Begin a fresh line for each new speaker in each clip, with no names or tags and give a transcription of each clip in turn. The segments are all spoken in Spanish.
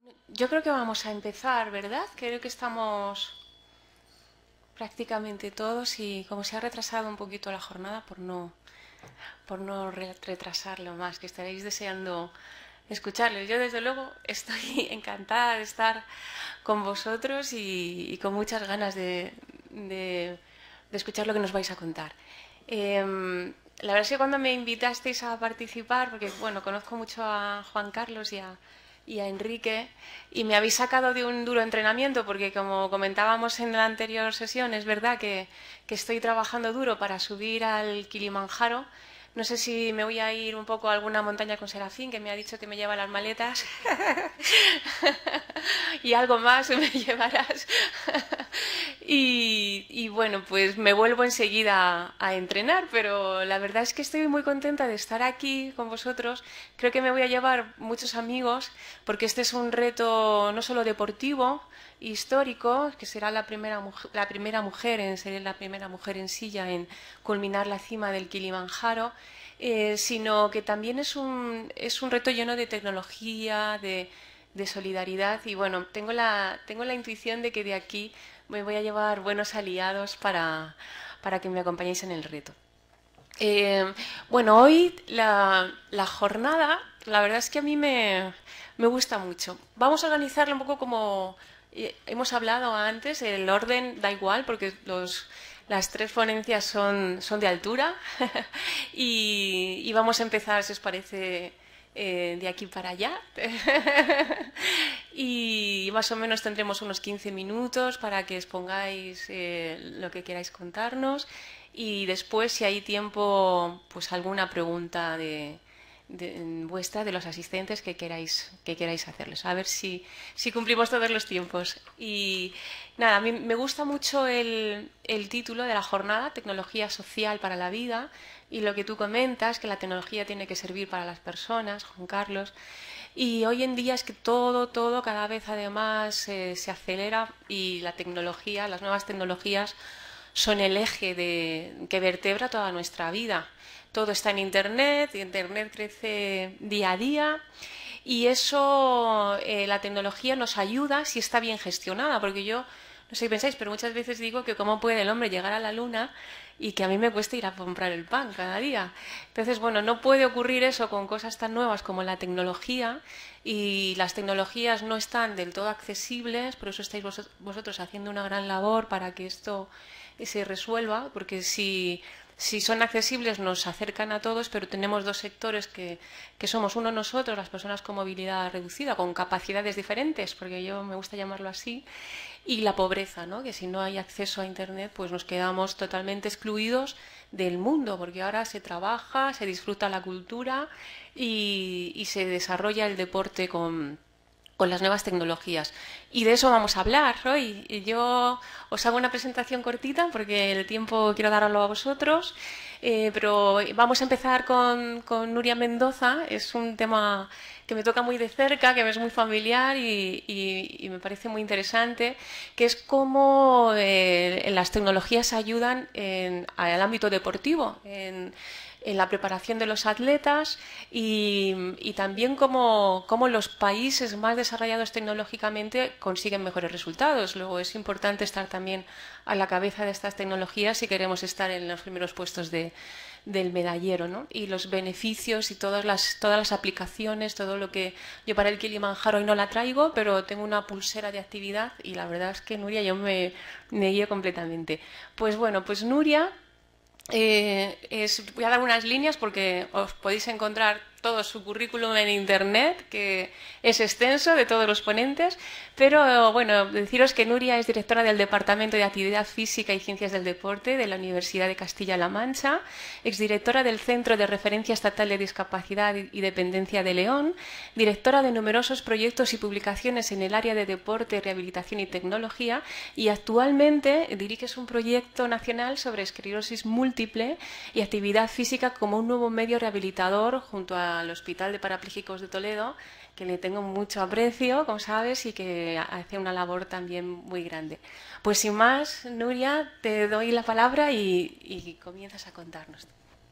Yo creo que vamos a empezar, ¿verdad? Creo que estamos prácticamente todos y como se ha retrasado un poquito la jornada por no retrasarlo más, que estaréis deseando escucharles. Yo desde luego estoy encantada de estar con vosotros y con muchas ganas de escuchar lo que nos vais a contar. La verdad es que cuando me invitasteis a participar, porque bueno, conozco mucho a Juan Carlos y a Enrique, y me habéis sacado de un duro entrenamiento, porque como comentábamos en la anterior sesión, es verdad que estoy trabajando duro para subir al Kilimanjaro. No sé si me voy a ir un poco a alguna montaña con Serafín, que me ha dicho que me lleva las maletas. Y algo más me llevarás. Y bueno, pues me vuelvo enseguida a entrenar, pero la verdad es que estoy muy contenta de estar aquí con vosotros. Creo que me voy a llevar muchos amigos, porque este es un reto no solo deportivo, histórico, que será seré la primera mujer en silla en culminar la cima del Kilimanjaro, sino que también es un reto lleno de tecnología, de solidaridad y bueno, tengo la intuición de que de aquí me voy a llevar buenos aliados para que me acompañéis en el reto. Bueno, hoy la jornada, la verdad es que a mí me gusta mucho. Vamos a organizarla un poco como hemos hablado antes, el orden da igual porque las tres ponencias son de altura y vamos a empezar, si os parece, de aquí para allá. Y más o menos tendremos unos 15 minutos para que expongáis lo que queráis contarnos y después, si hay tiempo, pues alguna pregunta vuestra, de los asistentes que queráis hacerles. A ver si cumplimos todos los tiempos. Y nada, a mí me gusta mucho el título de la jornada, Tecnología Social para la Vida, y lo que tú comentas, que la tecnología tiene que servir para las personas, Juan Carlos. Y hoy en día es que todo cada vez además se acelera y la tecnología, las nuevas tecnologías son el eje que vertebra toda nuestra vida. Todo está en Internet, y Internet crece día a día y eso, la tecnología nos ayuda si está bien gestionada, porque yo, no sé qué pensáis, pero muchas veces digo que cómo puede el hombre llegar a la luna y que a mí me cuesta ir a comprar el pan cada día. Entonces, bueno, no puede ocurrir eso con cosas tan nuevas como la tecnología y las tecnologías no están del todo accesibles, por eso estáis vosotros haciendo una gran labor para que esto se resuelva, porque si son accesibles nos acercan a todos, pero tenemos dos sectores que somos uno nosotros, las personas con movilidad reducida, con capacidades diferentes, porque yo me gusta llamarlo así, y la pobreza, ¿no? Que si no hay acceso a Internet, pues nos quedamos totalmente excluidos del mundo, porque ahora se trabaja, se disfruta la cultura y se desarrolla el deporte con las nuevas tecnologías. Y de eso vamos a hablar hoy. Y yo os hago una presentación cortita porque el tiempo quiero darlo a vosotros, pero vamos a empezar con Nuria Mendoza. Es un tema que me toca muy de cerca, que me es muy familiar y me parece muy interesante, que es cómo las tecnologías ayudan al ámbito deportivo, en la preparación de los atletas y también cómo los países más desarrollados tecnológicamente consiguen mejores resultados. Luego es importante estar también a la cabeza de estas tecnologías si queremos estar en los primeros puestos del medallero, ¿no? Y los beneficios y todas las aplicaciones, todo lo que yo para el Kilimanjaro hoy no la traigo, pero tengo una pulsera de actividad y la verdad es que Nuria yo me guío completamente. Pues bueno, pues Nuria voy a dar unas líneas porque os podéis encontrar todo su currículum en Internet, que es extenso, de todos los ponentes, pero bueno, deciros que Nuria es directora del Departamento de Actividad Física y Ciencias del Deporte de la Universidad de Castilla-La Mancha, exdirectora del Centro de Referencia Estatal de Discapacidad y Dependencia de León, directora de numerosos proyectos y publicaciones en el área de deporte, rehabilitación y tecnología, y actualmente diriges un proyecto nacional sobre esclerosis múltiple y actividad física como un nuevo medio rehabilitador junto al Hospital de Parapléjicos de Toledo, que le tengo mucho aprecio, como sabes, y que hace una labor también muy grande. Pues sin más, Nuria, te doy la palabra y comienzas a contarnos.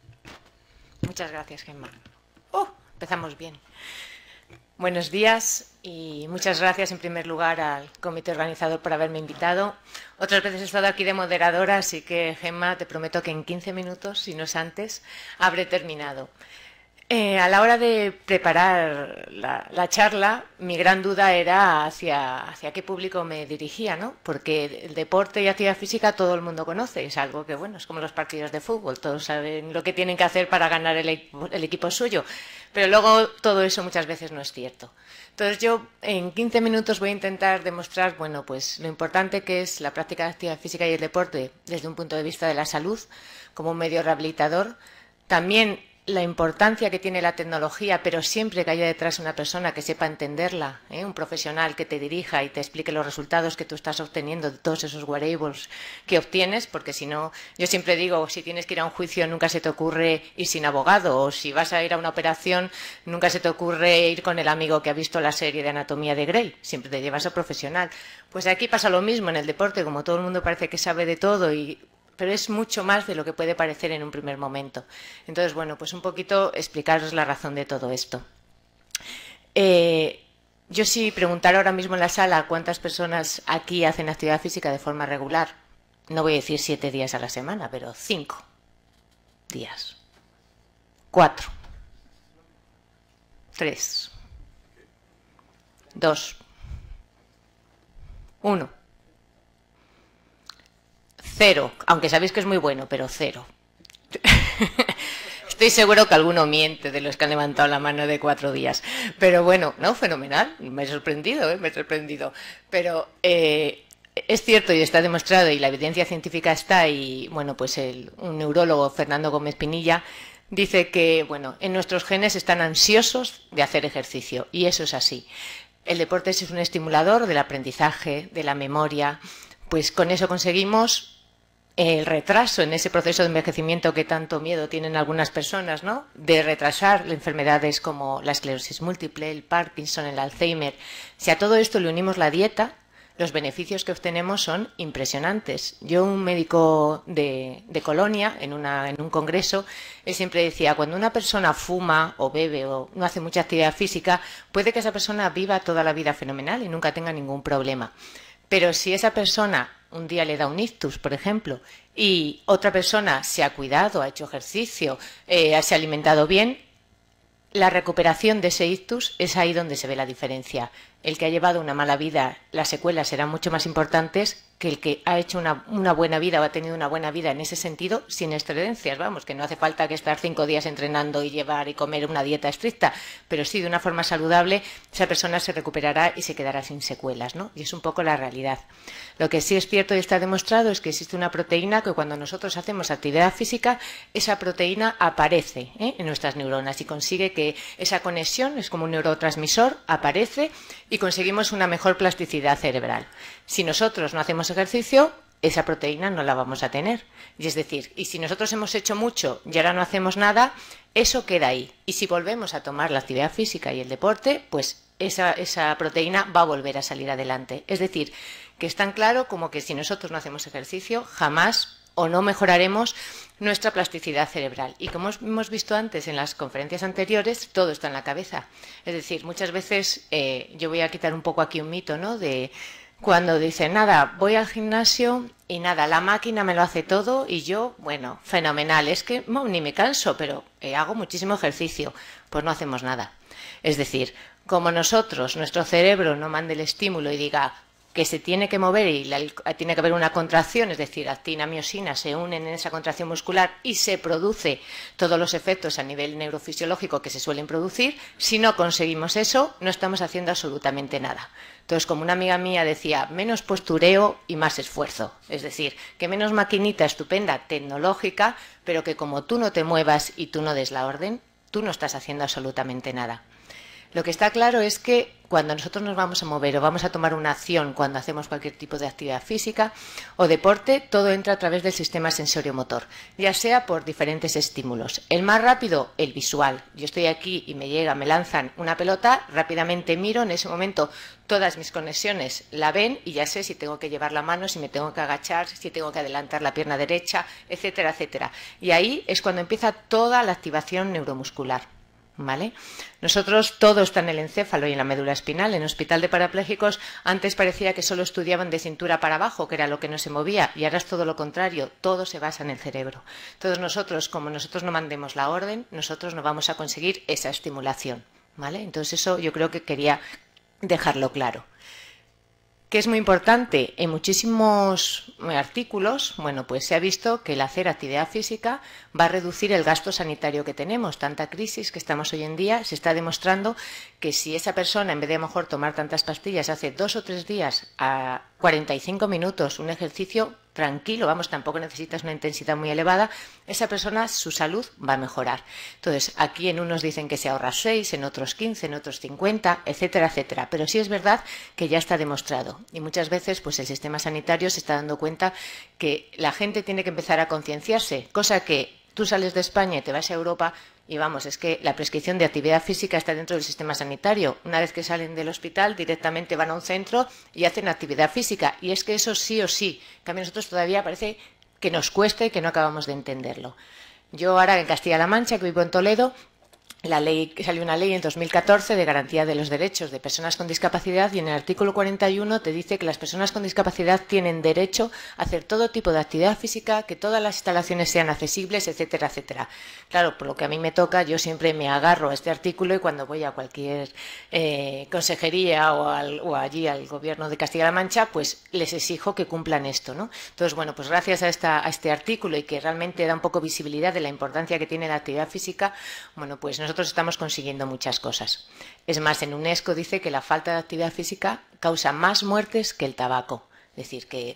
Muchas gracias, Gemma. Empezamos bien. Buenos días. Y muchas gracias en primer lugar al comité organizador por haberme invitado. Otras veces he estado aquí de moderadora, así que Gemma, te prometo que en 15 minutos, si no es antes, habré terminado. A la hora de preparar la charla, mi gran duda era hacia qué público me dirigía, ¿no? Porque el deporte y actividad física todo el mundo conoce, es algo que, bueno, es como los partidos de fútbol, todos saben lo que tienen que hacer para ganar el equipo suyo, pero luego todo eso muchas veces no es cierto. Entonces yo en 15 minutos voy a intentar demostrar, bueno, pues lo importante que es la práctica de actividad física y el deporte desde un punto de vista de la salud, como un medio rehabilitador, también la importancia que tiene la tecnología, pero siempre que haya detrás una persona que sepa entenderla, un profesional que te dirija y te explique los resultados que tú estás obteniendo de todos esos wearables que obtienes, porque si no, yo siempre digo, si tienes que ir a un juicio nunca se te ocurre ir sin abogado, o si vas a ir a una operación nunca se te ocurre ir con el amigo que ha visto la serie de Anatomía de Grey, siempre te llevas a profesional. Pues aquí pasa lo mismo en el deporte, como todo el mundo parece que sabe de todo pero es mucho más de lo que puede parecer en un primer momento. Entonces, bueno, pues un poquito explicaros la razón de todo esto. Yo si preguntara ahora mismo en la sala cuántas personas aquí hacen actividad física de forma regular, no voy a decir 7 días a la semana, pero 5 días, 4, 3, 2, 1. 0, aunque sabéis que es muy bueno, pero 0. Estoy seguro que alguno miente de los que han levantado la mano de 4 días. Pero bueno, no, fenomenal. Me he sorprendido, me he sorprendido. Pero es cierto y está demostrado y la evidencia científica está y, bueno, pues un neurólogo, Fernando Gómez Pinilla, dice que, bueno, en nuestros genes están ansiosos de hacer ejercicio y eso es así. El deporte es un estimulador del aprendizaje, de la memoria, pues con eso conseguimos el retraso en ese proceso de envejecimiento que tanto miedo tienen algunas personas, ¿no? De retrasar enfermedades como la esclerosis múltiple, el Parkinson, el Alzheimer. Si a todo esto le unimos la dieta, los beneficios que obtenemos son impresionantes. Yo, un médico de Colonia, en un congreso, él siempre decía, cuando una persona fuma o bebe o no hace mucha actividad física, puede que esa persona viva toda la vida fenomenal y nunca tenga ningún problema. Pero si esa persona un día le da un ictus, por ejemplo, y otra persona se ha cuidado, ha hecho ejercicio, se ha alimentado bien, la recuperación de ese ictus es ahí donde se ve la diferencia. El que ha llevado una mala vida, las secuelas serán mucho más importantes que el que ha hecho una buena vida o ha tenido una buena vida en ese sentido sin excedencias. Vamos, que no hace falta que estar 5 días entrenando y llevar y comer una dieta estricta, pero sí de una forma saludable, esa persona se recuperará y se quedará sin secuelas, ¿no? Y es un poco la realidad. Lo que sí es cierto y está demostrado es que existe una proteína que cuando nosotros hacemos actividad física, esa proteína aparece en nuestras neuronas y consigue que esa conexión, es como un neurotransmisor, aparece y conseguimos una mejor plasticidad cerebral. Si nosotros no hacemos ejercicio, esa proteína no la vamos a tener. Y es decir, y si nosotros hemos hecho mucho y ahora no hacemos nada, eso queda ahí. Y si volvemos a tomar la actividad física y el deporte, pues esa proteína va a volver a salir adelante. Es decir, que es tan claro como que si nosotros no hacemos ejercicio, jamás o no mejoraremos nuestra plasticidad cerebral. Y como hemos visto antes en las conferencias anteriores, todo está en la cabeza. Es decir, muchas veces, yo voy a quitar un poco aquí un mito, ¿no? De cuando dicen, nada, voy al gimnasio y nada, la máquina me lo hace todo y yo, bueno, fenomenal, es que ni me canso, pero hago muchísimo ejercicio, pues no hacemos nada. Es decir, como nosotros, nuestro cerebro no mande el estímulo y diga que se tiene que mover y tiene que haber una contracción, es decir, actina, miosina se unen en esa contracción muscular y se produce todos los efectos a nivel neurofisiológico que se suelen producir, si no conseguimos eso, no estamos haciendo absolutamente nada. Entonces, como una amiga mía decía, menos postureo y más esfuerzo. Es decir, que menos maquinita estupenda, tecnológica, pero que como tú no te muevas y tú no des la orden, tú no estás haciendo absolutamente nada. Lo que está claro es que cuando nosotros nos vamos a mover o vamos a tomar una acción cuando hacemos cualquier tipo de actividad física o deporte, todo entra a través del sistema sensorio-motor, ya sea por diferentes estímulos. El más rápido, el visual. Yo estoy aquí y me lanzan una pelota, rápidamente miro, en ese momento todas mis conexiones la ven y ya sé si tengo que llevar la mano, si me tengo que agachar, si tengo que adelantar la pierna derecha, etcétera, etcétera. Y ahí es cuando empieza toda la activación neuromuscular. ¿vale? Nosotros, todo está en el encéfalo y en la médula espinal. En el hospital de parapléjicos antes parecía que solo estudiaban de cintura para abajo, que era lo que no se movía, y ahora es todo lo contrario, todo se basa en el cerebro. Entonces nosotros, como nosotros no mandemos la orden, nosotros no vamos a conseguir esa estimulación, ¿vale? Entonces eso yo creo que quería dejarlo claro. ¿Qué es muy importante? En muchísimos artículos, bueno, pues se ha visto que el hacer actividad física va a reducir el gasto sanitario que tenemos. Tanta crisis que estamos hoy en día, se está demostrando que si esa persona, en vez de a lo mejor tomar tantas pastillas, hace 2 o 3 días a 45 minutos un ejercicio tranquilo, vamos, tampoco necesitas una intensidad muy elevada, esa persona, su salud va a mejorar. Entonces, aquí en unos dicen que se ahorra 6, en otros 15, en otros 50, etcétera, etcétera. Pero sí es verdad que ya está demostrado. Y muchas veces, pues el sistema sanitario se está dando cuenta que la gente tiene que empezar a concienciarse, cosa que tú sales de España y te vas a Europa y vamos, es que la prescripción de actividad física está dentro del sistema sanitario. Una vez que salen del hospital, directamente van a un centro y hacen actividad física. Y es que eso sí o sí. En cambio, nosotros todavía parece que nos cuesta y que no acabamos de entenderlo. Yo ahora en Castilla-La Mancha, que vivo en Toledo, salió una ley en 2014 de garantía de los derechos de personas con discapacidad y en el artículo 41 te dice que las personas con discapacidad tienen derecho a hacer todo tipo de actividad física, que todas las instalaciones sean accesibles, etcétera, etcétera. Claro, por lo que a mí me toca, yo siempre me agarro a este artículo y cuando voy a cualquier consejería o allí al gobierno de Castilla-La Mancha, pues les exijo que cumplan esto, ¿no? Entonces, bueno, pues gracias a este artículo y que realmente da un poco visibilidad de la importancia que tiene la actividad física, bueno, pues nosotros estamos consiguiendo muchas cosas. Es más, en UNESCO dice que la falta de actividad física causa más muertes que el tabaco. Es decir, que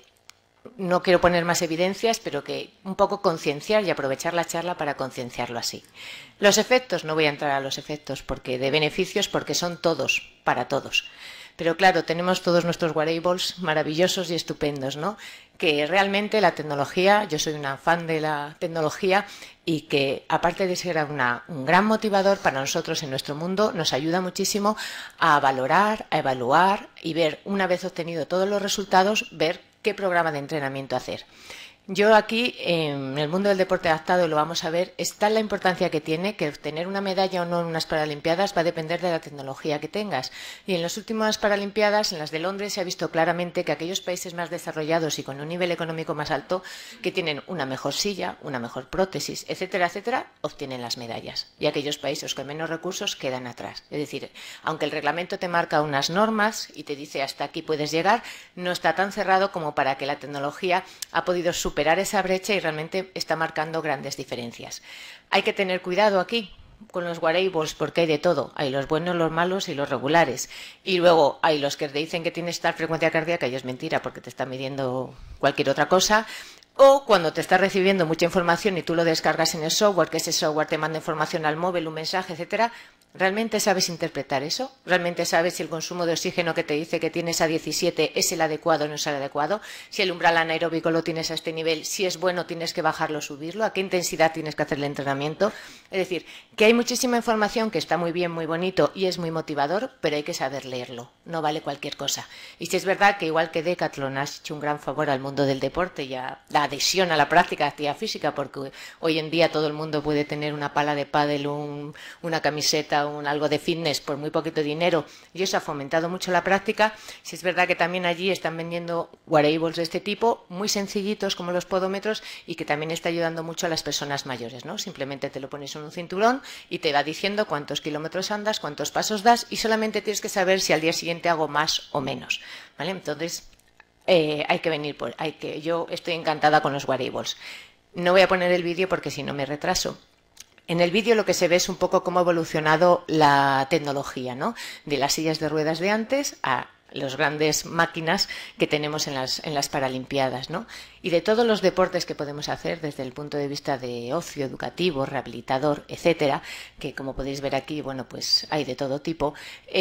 no quiero poner más evidencias, pero que un poco concienciar y aprovechar la charla para concienciarlo así. Los efectos, no voy a entrar a los efectos porque de beneficios, porque son todos, para todos. Pero claro, tenemos todos nuestros wearables maravillosos y estupendos, ¿no? Que realmente la tecnología, yo soy una fan de la tecnología y que aparte de ser un gran motivador para nosotros en nuestro mundo, nos ayuda muchísimo a valorar, a evaluar y ver, una vez obtenido todos los resultados, ver qué programa de entrenamiento hacer. Yo aquí, en el mundo del deporte adaptado, lo vamos a ver, está la importancia que tiene, que obtener una medalla o no en unas Paralimpiadas va a depender de la tecnología que tengas. Y en las últimas Paralimpiadas, en las de Londres, se ha visto claramente que aquellos países más desarrollados y con un nivel económico más alto, que tienen una mejor silla, una mejor prótesis, etcétera, etcétera, obtienen las medallas. Y aquellos países con menos recursos quedan atrás. Es decir, aunque el reglamento te marca unas normas y te dice hasta aquí puedes llegar, no está tan cerrado como para que la tecnología ha podido superar esa brecha y realmente está marcando grandes diferencias. Hay que tener cuidado aquí con los wearables porque hay de todo. Hay los buenos, los malos y los regulares. Y luego hay los que te dicen que tienes tal frecuencia cardíaca y es mentira porque te está midiendo cualquier otra cosa. O cuando te estás recibiendo mucha información y tú lo descargas en el software, que ese software te manda información al móvil, un mensaje, etcétera. ¿Realmente sabes interpretar eso? ¿Realmente sabes si el consumo de oxígeno que te dice que tienes a 17 es el adecuado o no es el adecuado? Si el umbral anaeróbico lo tienes a este nivel, si es bueno tienes que bajarlo o subirlo, ¿a qué intensidad tienes que hacer el entrenamiento? Es decir, que hay muchísima información que está muy bien, muy bonito y es muy motivador, pero hay que saber leerlo, no vale cualquier cosa. Y si es verdad que igual que Decathlon has hecho un gran favor al mundo del deporte y a la adhesión a la práctica de actividad física, porque hoy en día todo el mundo puede tener una pala de pádel, una camiseta, algo de fitness por muy poquito dinero y eso ha fomentado mucho la práctica. Si es verdad que también allí están vendiendo wearables de este tipo, muy sencillitos como los podómetros y que también está ayudando mucho a las personas mayores, ¿no? Simplemente te lo pones en un cinturón y te va diciendo cuántos kilómetros andas, cuántos pasos das y solamente tienes que saber si al día siguiente hago más o menos, ¿vale? Entonces hay que venir yo estoy encantada con los wearables. No voy a poner el vídeo porque si no me retraso. En el vídeo lo que se ve es un poco cómo ha evolucionado la tecnología, ¿no? De las sillas de ruedas de antes a las grandes máquinas que tenemos en las Paralimpiadas, ¿no? Y de todos los deportes que podemos hacer desde el punto de vista de ocio, educativo, rehabilitador, etcétera, que como podéis ver aquí, bueno, pues hay de todo tipo.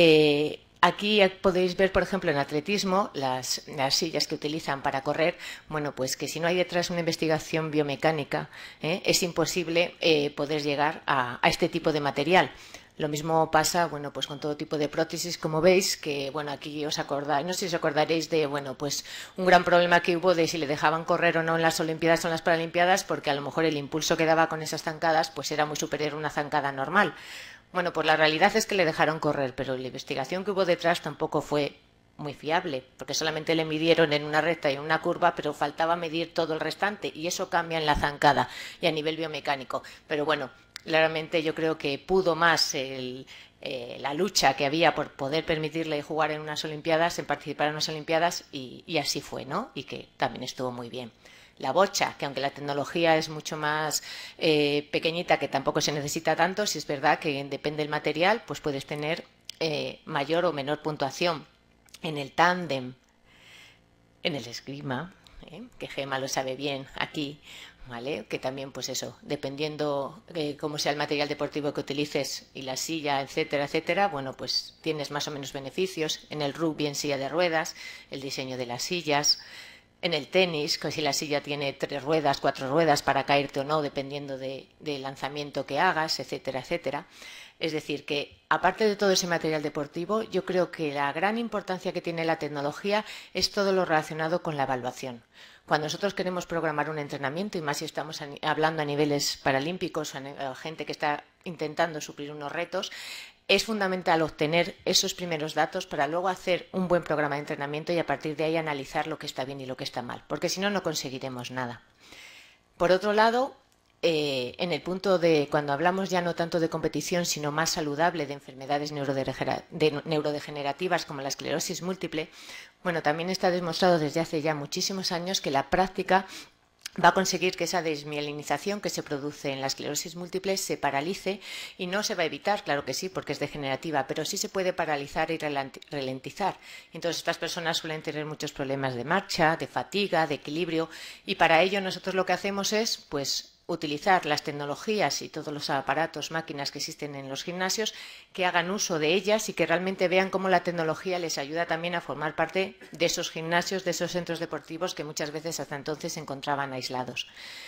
Aquí podéis ver, por ejemplo, en atletismo, las sillas que utilizan para correr, bueno, pues que si no hay detrás una investigación biomecánica, es imposible poder llegar a este tipo de material. Lo mismo pasa, bueno, pues con todo tipo de prótesis, como veis, que, bueno, aquí os acordáis, no sé si os acordaréis de, bueno, pues un gran problema que hubo de si le dejaban correr o no en las Olimpiadas o en las Paralimpiadas, porque a lo mejor el impulso que daba con esas zancadas, pues era muy superior a una zancada normal. Bueno, pues la realidad es que le dejaron correr, pero la investigación que hubo detrás tampoco fue muy fiable, porque solamente le midieron en una recta y en una curva, pero faltaba medir todo el restante, y eso cambia en la zancada y a nivel biomecánico. Pero bueno, claramente yo creo que pudo más la lucha que había por poder permitirle jugar en unas Olimpiadas, en participar en unas Olimpiadas, y así fue, ¿no? Y que también estuvo muy bien. La bocha, que aunque la tecnología es mucho más pequeñita, que tampoco se necesita tanto, si es verdad que depende del material, pues puedes tener mayor o menor puntuación. En el tándem, en el esgrima, que Gema lo sabe bien aquí, ¿vale? Que también, pues eso, dependiendo cómo sea el material deportivo que utilices y la silla, etcétera, etcétera, bueno, pues tienes más o menos beneficios. En el rugby en silla de ruedas, el diseño de las sillas. En el tenis, que si la silla tiene 3 ruedas, 4 ruedas para caerte o no, dependiendo del lanzamiento que hagas, etcétera, etcétera. Es decir, que aparte de todo ese material deportivo, yo creo que la gran importancia que tiene la tecnología es todo lo relacionado con la evaluación. Cuando nosotros queremos programar un entrenamiento, y más si estamos hablando a niveles paralímpicos, a gente que está intentando suplir unos retos, es fundamental obtener esos primeros datos para luego hacer un buen programa de entrenamiento y a partir de ahí analizar lo que está bien y lo que está mal, porque si no, no conseguiremos nada. Por otro lado, en el punto de cuando hablamos ya no tanto de competición, sino más saludable de enfermedades neurodegenerativas como la esclerosis múltiple, bueno, también está demostrado desde hace ya muchísimos años que la práctica va a conseguir que esa desmielinización que se produce en la esclerosis múltiple se paralice, y no se va a evitar, claro que sí, porque es degenerativa, pero sí se puede paralizar y ralentizar. Entonces estas personas suelen tener muchos problemas de marcha, de fatiga, de equilibrio, y para ello nosotros lo que hacemos es, pues, utilizar las tecnologías y todos los aparatos, máquinas que existen en los gimnasios, que hagan uso de ellas y que realmente vean cómo la tecnología les ayuda también a formar parte de esos gimnasios, de esos centros deportivos que muchas veces hasta entonces se encontraban aislados.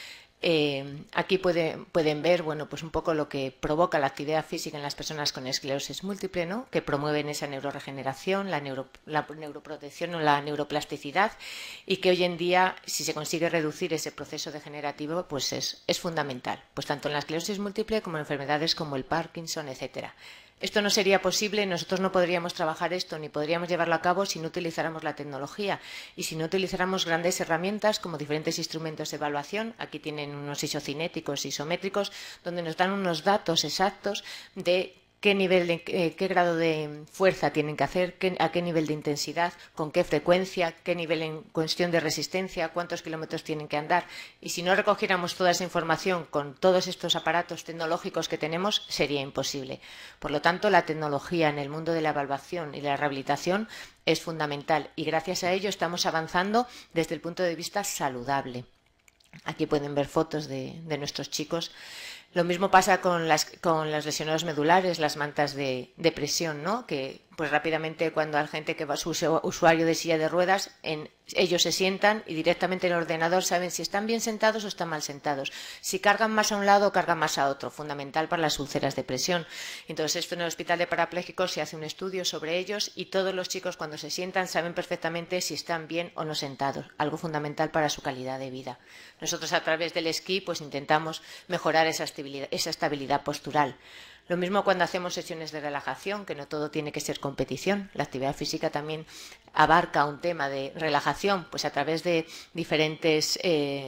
Aquí pueden ver, bueno, pues un poco lo que provoca la actividad física en las personas con esclerosis múltiple, ¿no? Que promueven esa neuroregeneración, la neuroprotección o la neuroplasticidad, y que hoy en día, si se consigue reducir ese proceso degenerativo, pues es fundamental, pues tanto en la esclerosis múltiple como en enfermedades como el Parkinson, etcétera. Esto no sería posible, nosotros no podríamos trabajar esto ni podríamos llevarlo a cabo si no utilizáramos la tecnología y si no utilizáramos grandes herramientas como diferentes instrumentos de evaluación. Aquí tienen unos isocinéticos, isométricos, donde nos dan unos datos exactos de qué nivel, qué grado de fuerza tienen que hacer, a qué nivel de intensidad, con qué frecuencia, qué nivel en cuestión de resistencia, cuántos kilómetros tienen que andar. Y si no recogiéramos toda esa información con todos estos aparatos tecnológicos que tenemos, sería imposible. Por lo tanto, la tecnología en el mundo de la evaluación y la rehabilitación es fundamental, y gracias a ello estamos avanzando desde el punto de vista saludable. Aquí pueden ver fotos de nuestros chicos. Lo mismo pasa con los lesionados medulares, las mantas de presión, ¿no? Que pues rápidamente, cuando hay gente que va a su usuario de silla de ruedas, ellos se sientan y directamente en el ordenador saben si están bien sentados o están mal sentados, si cargan más a un lado o cargan más a otro, fundamental para las úlceras de presión. Entonces esto en el hospital de parapléjicos se hace un estudio sobre ellos y todos los chicos cuando se sientan saben perfectamente si están bien o no sentados, algo fundamental para su calidad de vida. Nosotros a través del esquí pues intentamos mejorar esa estabilidad postural. Lo mismo cuando hacemos sesiones de relajación, que no todo tiene que ser competición. La actividad física también abarca un tema de relajación, pues a través de diferentes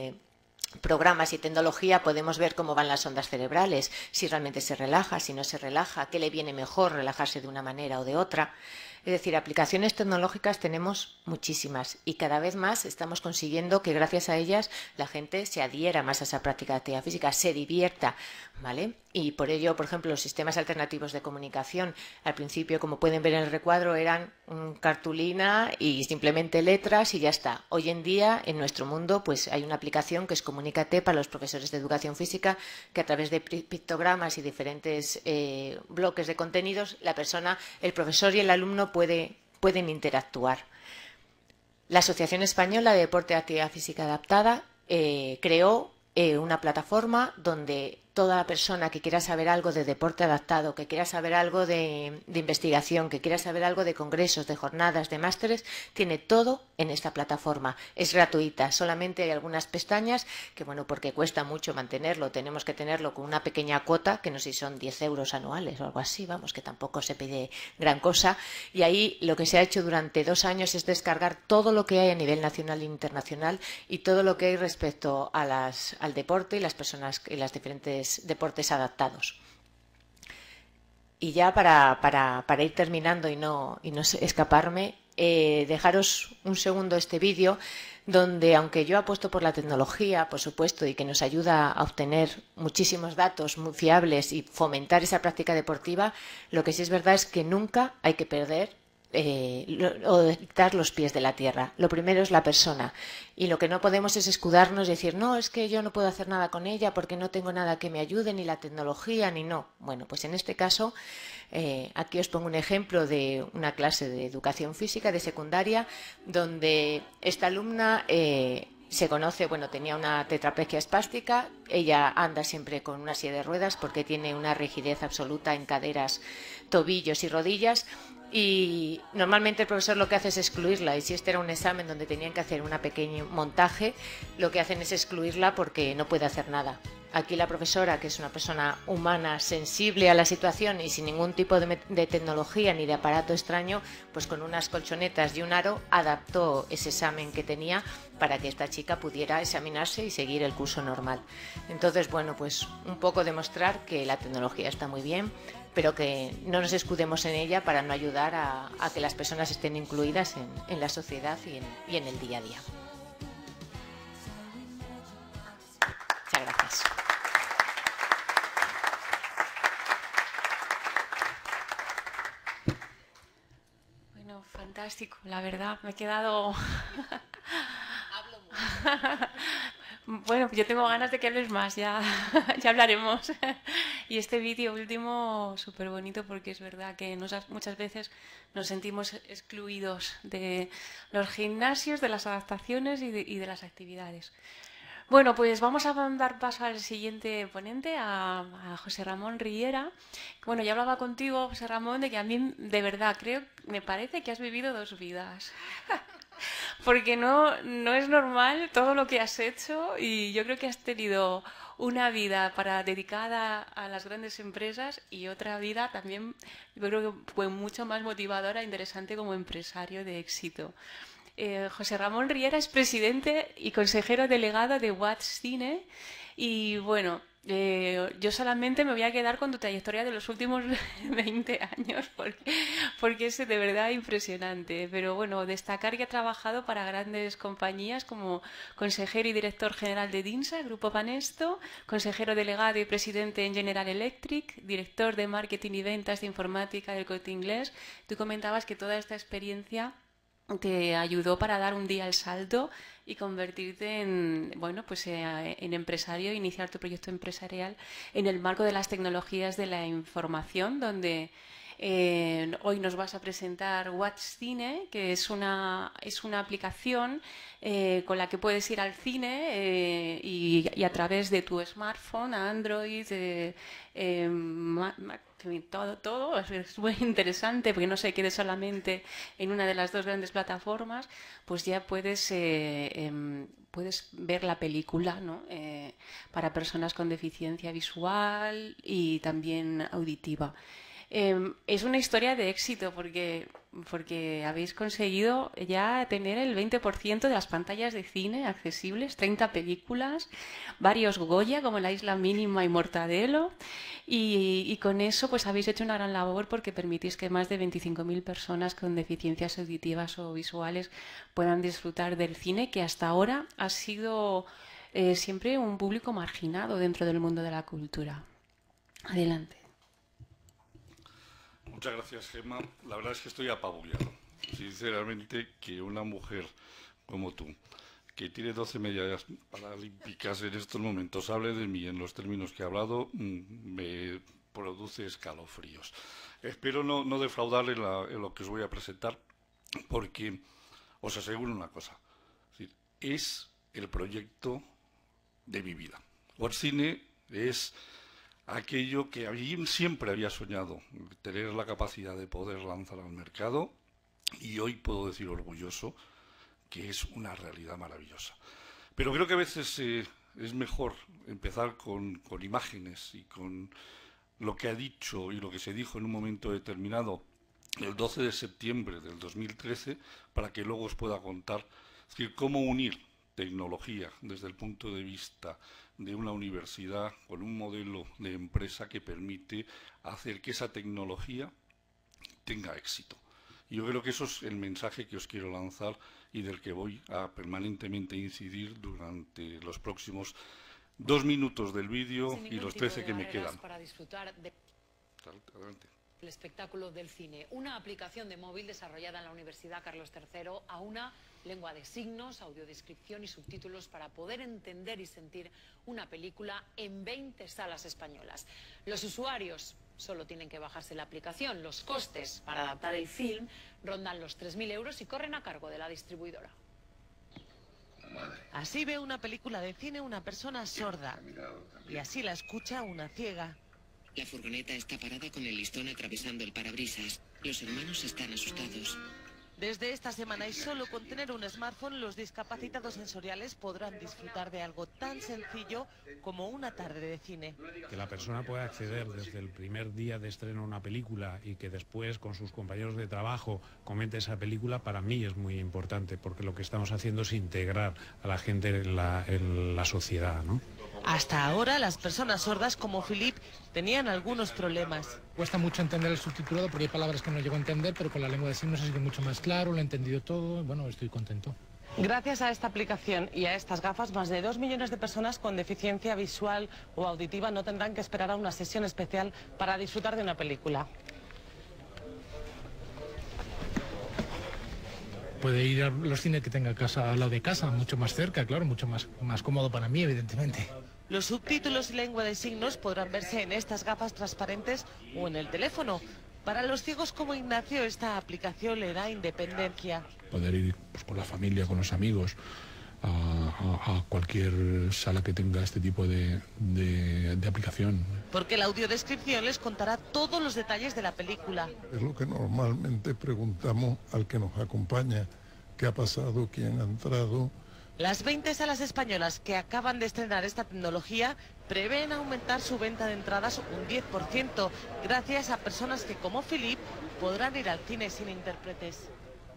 programas y tecnología podemos ver cómo van las ondas cerebrales, si realmente se relaja, si no se relaja, qué le viene mejor, relajarse de una manera o de otra. Es decir, aplicaciones tecnológicas tenemos muchísimas y cada vez más estamos consiguiendo que gracias a ellas la gente se adhiera más a esa práctica de actividad física, se divierta, ¿vale? Y por ello, por ejemplo, los sistemas alternativos de comunicación, al principio, como pueden ver en el recuadro, eran cartulina y simplemente letras y ya está. Hoy en día, en nuestro mundo, pues hay una aplicación que es Comunícate para los profesores de educación física, que a través de pictogramas y diferentes bloques de contenidos, la persona, el profesor y el alumno pueden interactuar. La Asociación Española de Deporte de Actividad Física Adaptada creó una plataforma donde toda persona que quiera saber algo de deporte adaptado, que quiera saber algo de investigación, que quiera saber algo de congresos, de jornadas, de másteres, tiene todo en esta plataforma. Es gratuita, solamente hay algunas pestañas que, bueno, porque cuesta mucho mantenerlo, tenemos que tenerlo con una pequeña cuota, que no sé si son 10 euros anuales o algo así, vamos, que tampoco se pide gran cosa. Y ahí lo que se ha hecho durante 2 años es descargar todo lo que hay a nivel nacional e internacional y todo lo que hay respecto a al deporte y las personas y las diferentes deportes adaptados. Y ya para ir terminando y no escaparme, dejaros un segundo este vídeo donde, aunque yo apuesto por la tecnología, por supuesto, y que nos ayuda a obtener muchísimos datos muy fiables y fomentar esa práctica deportiva, lo que sí es verdad es que nunca hay que perder o quitar los pies de la tierra. Lo primero es la persona, y lo que no podemos es escudarnos y decir, no, es que yo no puedo hacer nada con ella porque no tengo nada que me ayude, ni la tecnología, ni no. Bueno, pues en este caso, aquí os pongo un ejemplo de una clase de educación física de secundaria, donde esta alumna se conoce, bueno, tenía una tetraplegia espástica, ella anda siempre con una silla de ruedas porque tiene una rigidez absoluta en caderas, tobillos y rodillas. Y normalmente el profesor lo que hace es excluirla, y si este era un examen donde tenían que hacer un pequeño montaje, lo que hacen es excluirla porque no puede hacer nada. Aquí la profesora, que es una persona humana, sensible a la situación y sin ningún tipo de tecnología ni de aparato extraño, pues con unas colchonetas y un aro adaptó ese examen que tenía para que esta chica pudiera examinarse y seguir el curso normal. Entonces, bueno, pues un poco demostrar que la tecnología está muy bien, pero que no nos escudemos en ella para no ayudar a que las personas estén incluidas en la sociedad y en el día a día. Muchas gracias.
Bueno, fantástico, la verdad, me he quedado...
Hablo mucho.
Bueno, yo tengo ganas de que hables más, ya, ya hablaremos. Y este vídeo último, súper bonito, porque es verdad que muchas veces nos sentimos excluidos de los gimnasios, de las adaptaciones y de las actividades. Bueno, pues vamos a dar paso al siguiente ponente, a José Ramón Riera. Bueno, ya hablaba contigo, José Ramón, de que a mí, de verdad, me parece que has vivido 2 vidas. Porque no es normal todo lo que has hecho, y yo creo que has tenido una vida dedicada a las grandes empresas y otra vida también, yo creo que fue mucho más motivadora e interesante como empresario de éxito. José Ramón Riera es presidente y consejero delegado de Watch Cine, y bueno, yo solamente me voy a quedar con tu trayectoria de los últimos 20 años porque es de verdad impresionante. Pero bueno, destacar que ha trabajado para grandes compañías como consejero y director general de DINSA, Grupo Banesto, consejero delegado y presidente en General Electric, director de marketing y ventas de informática del Corte Inglés. Tú comentabas que toda esta experiencia te ayudó para dar un día el salto y convertirte en, bueno, pues, en empresario, iniciar tu proyecto empresarial en el marco de las tecnologías de la información, donde hoy nos vas a presentar Watch Cine, que es una aplicación con la que puedes ir al cine y a través de tu smartphone, a Android, todo es muy interesante, porque no se quede solamente en una de las 2 grandes plataformas, pues ya puedes ver la película, ¿no? Para personas con deficiencia visual y también auditiva. Es una historia de éxito porque habéis conseguido ya tener el 20% de las pantallas de cine accesibles, 30 películas, varios Goya como La Isla Mínima y Mortadelo, y con eso pues habéis hecho una gran labor porque permitís que más de 25.000 personas con deficiencias auditivas o visuales puedan disfrutar del cine, que hasta ahora ha sido siempre un público marginado dentro del mundo de la cultura. Adelante.
Muchas gracias, Gemma. La verdad es que estoy apabullado. Sinceramente, que una mujer como tú, que tiene 12 medallas paralímpicas en estos momentos, hable de mí en los términos que ha hablado, me produce escalofríos. Espero no defraudarle en lo que os voy a presentar, porque os aseguro una cosa. Es el proyecto de mi vida. Watch Cine es aquello que siempre había soñado, tener la capacidad de poder lanzar al mercado, y hoy puedo decir orgulloso que es una realidad maravillosa. Pero creo que a veces es mejor empezar con imágenes y con lo que ha dicho y lo que se dijo en un momento determinado el 12 de septiembre del 2013 para que luego os pueda contar, es decir, cómo unir tecnología desde el punto de vista de una universidad con un modelo de empresa que permite hacer que esa tecnología tenga éxito. Yo creo que eso es el mensaje que os quiero lanzar y del que voy a permanentemente incidir durante los próximos 2 minutos del vídeo y los 13 que me quedan.
Para disfrutar de...
Adelante.
El espectáculo del cine, una aplicación de móvil desarrollada en la Universidad Carlos III a una lengua de signos, audiodescripción y subtítulos para poder entender y sentir una película en 20 salas españolas. Los usuarios solo tienen que bajarse la aplicación. Los costes para adaptar el film rondan los 3.000 euros y corren a cargo de la distribuidora.
Así ve una película de cine una persona sorda y así la escucha una ciega.
La furgoneta está parada con el listón atravesando el parabrisas. Los hermanos están asustados.
Desde esta semana y solo con tener un smartphone, los discapacitados sensoriales podrán disfrutar de algo tan sencillo como una tarde de cine.
Que la persona pueda acceder desde el primer día de estreno a una película y que después con sus compañeros de trabajo comente esa película, para mí es muy importante, porque lo que estamos haciendo es integrar a la gente en la sociedad, ¿no?
Hasta ahora las personas sordas como Philip tenían algunos problemas.
Cuesta mucho entender el subtitulado porque hay palabras que no llego a entender, pero con la lengua de signos ha sido mucho más claro, lo he entendido todo, bueno, estoy contento.
Gracias a esta aplicación y a estas gafas, más de 2 millones de personas con deficiencia visual o auditiva no tendrán que esperar a una sesión especial para disfrutar de una película.
Puede ir a los cines que tenga casa al lado de casa, mucho más cerca, claro, mucho más cómodo para mí, evidentemente.
Los subtítulos y lengua de signos podrán verse en estas gafas transparentes o en el teléfono. Para los ciegos como Ignacio, esta aplicación le da independencia.
Poder ir pues, con la familia, con los amigos, a cualquier sala que tenga este tipo de aplicación.
Porque la audiodescripción les contará todos los detalles de la película.
Es lo que normalmente preguntamos al que nos acompaña, qué ha pasado, quién ha entrado.
Las 20 salas españolas que acaban de estrenar esta tecnología prevén aumentar su venta de entradas un 10%, gracias a personas que, como Philip, podrán ir al cine sin intérpretes.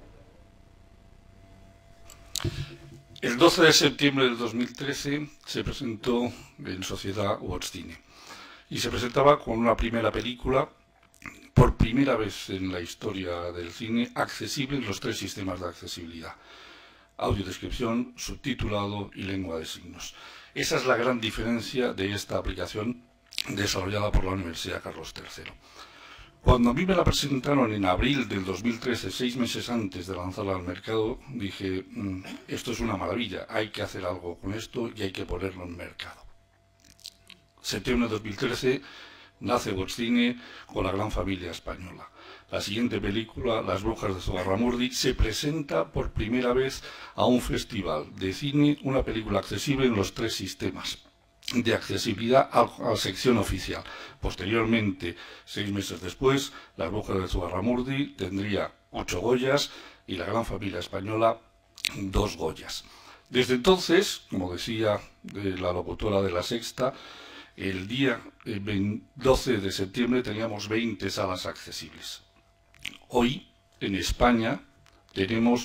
El 12 de septiembre del 2013 se presentó en Sociedad Watchcine y se presentaba con una primera película, por primera vez en la historia del cine, accesible en los 3 sistemas de accesibilidad: audiodescripción, subtitulado y lengua de signos. Esa es la gran diferencia de esta aplicación desarrollada por la Universidad Carlos III. Cuando a mí me la presentaron en abril del 2013, 6 meses antes de lanzarla al mercado, dije, esto es una maravilla, hay que hacer algo con esto y hay que ponerlo en mercado. Septiembre de 2013 nace Watchcine con la gran familia española. La siguiente película, Las brujas de Zugarramurdi, se presenta por primera vez a un festival de cine, una película accesible en los 3 sistemas de accesibilidad a la sección oficial. Posteriormente, 6 meses después, Las brujas de Zugarramurdi tendría 8 Goyas y la gran familia española 2 Goyas. Desde entonces, como decía la locutora de La Sexta, el día 12 de septiembre teníamos 20 salas accesibles. Hoy, en España, tenemos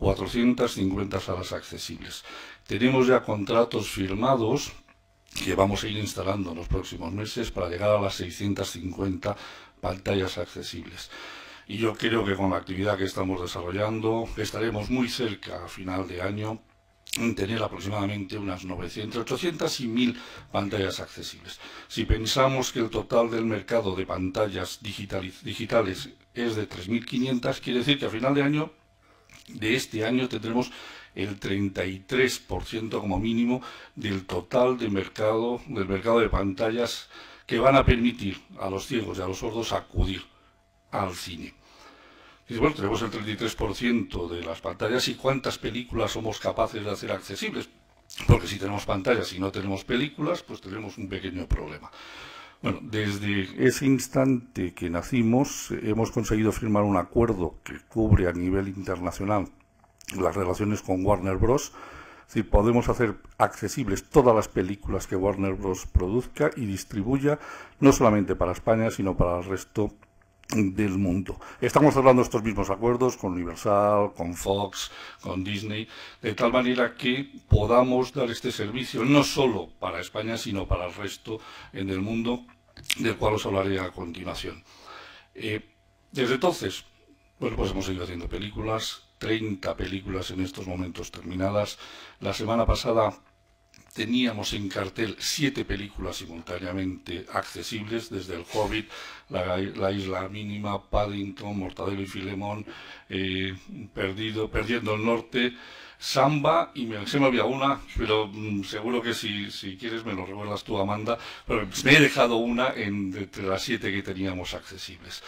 450 salas accesibles. Tenemos ya contratos firmados que vamos a ir instalando en los próximos meses para llegar a las 650 pantallas accesibles. Y yo creo que con la actividad que estamos desarrollando estaremos muy cerca a final de año en tener aproximadamente unas 900, 800 y 1000 pantallas accesibles. Si pensamos que el total del mercado de pantallas digitales es de 3.500, quiere decir que a final de este año tendremos el 33% como mínimo del total del mercado de pantallas que van a permitir a los ciegos y a los sordos acudir al cine. Y bueno, tenemos el 33% de las pantallas, y ¿cuántas películas somos capaces de hacer accesibles? Porque si tenemos pantallas y no tenemos películas, pues tenemos un pequeño problema. Bueno, desde ese instante que nacimos hemos conseguido firmar un acuerdo que cubre a nivel internacional las relaciones con Warner Bros. Es decir, podemos hacer accesibles todas las películas que Warner Bros. Produzca y distribuya, no solamente para España, sino para el resto del mundo. Estamos cerrando estos mismos acuerdos con Universal, con Fox, con Disney, de tal manera que podamos dar este servicio no solo para España, sino para el resto del mundo, del cual os hablaré a continuación. Desde entonces, bueno, pues hemos seguido haciendo películas, 30 películas en estos momentos terminadas. La semana pasada teníamos en cartel 7 películas simultáneamente accesibles, desde El Hobbit, La Isla Mínima, Paddington, Mortadelo y Filemón, Perdiendo el Norte, Samba, y se me había una, pero seguro que si quieres me lo recuerdas tú, Amanda, pero me he dejado una entre las 7 que teníamos accesibles.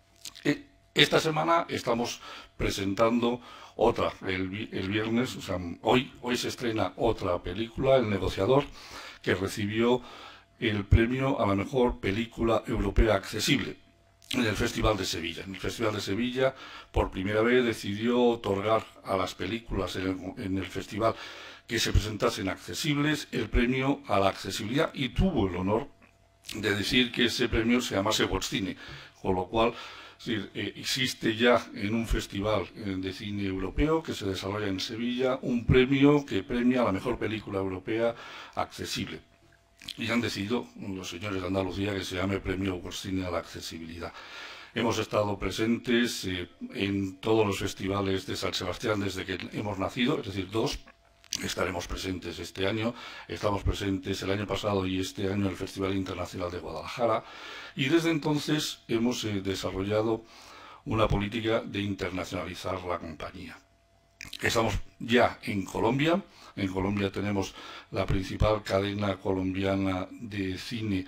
Esta semana estamos presentando otra, el viernes, o sea, hoy se estrena otra película, El Negociador, que recibió el premio a la mejor película europea accesible en el Festival de Sevilla. En el Festival de Sevilla, por primera vez, decidió otorgar a las películas en el festival que se presentasen accesibles el premio a la accesibilidad, y tuvo el honor de decir que ese premio se llamase WatchCine, con lo cual existe ya en un festival de cine europeo que se desarrolla en Sevilla un premio que premia a la mejor película europea accesible. Y han decidido los señores de Andalucía que se llame Premio WatchCine a la Accesibilidad. Hemos estado presentes en todos los festivales de San Sebastián desde que hemos nacido, es decir, 2. Estaremos presentes este año, estamos presentes el año pasado y este año en el Festival Internacional de Guadalajara, y desde entonces hemos desarrollado una política de internacionalizar la compañía. Estamos ya en Colombia tenemos la principal cadena colombiana de cine,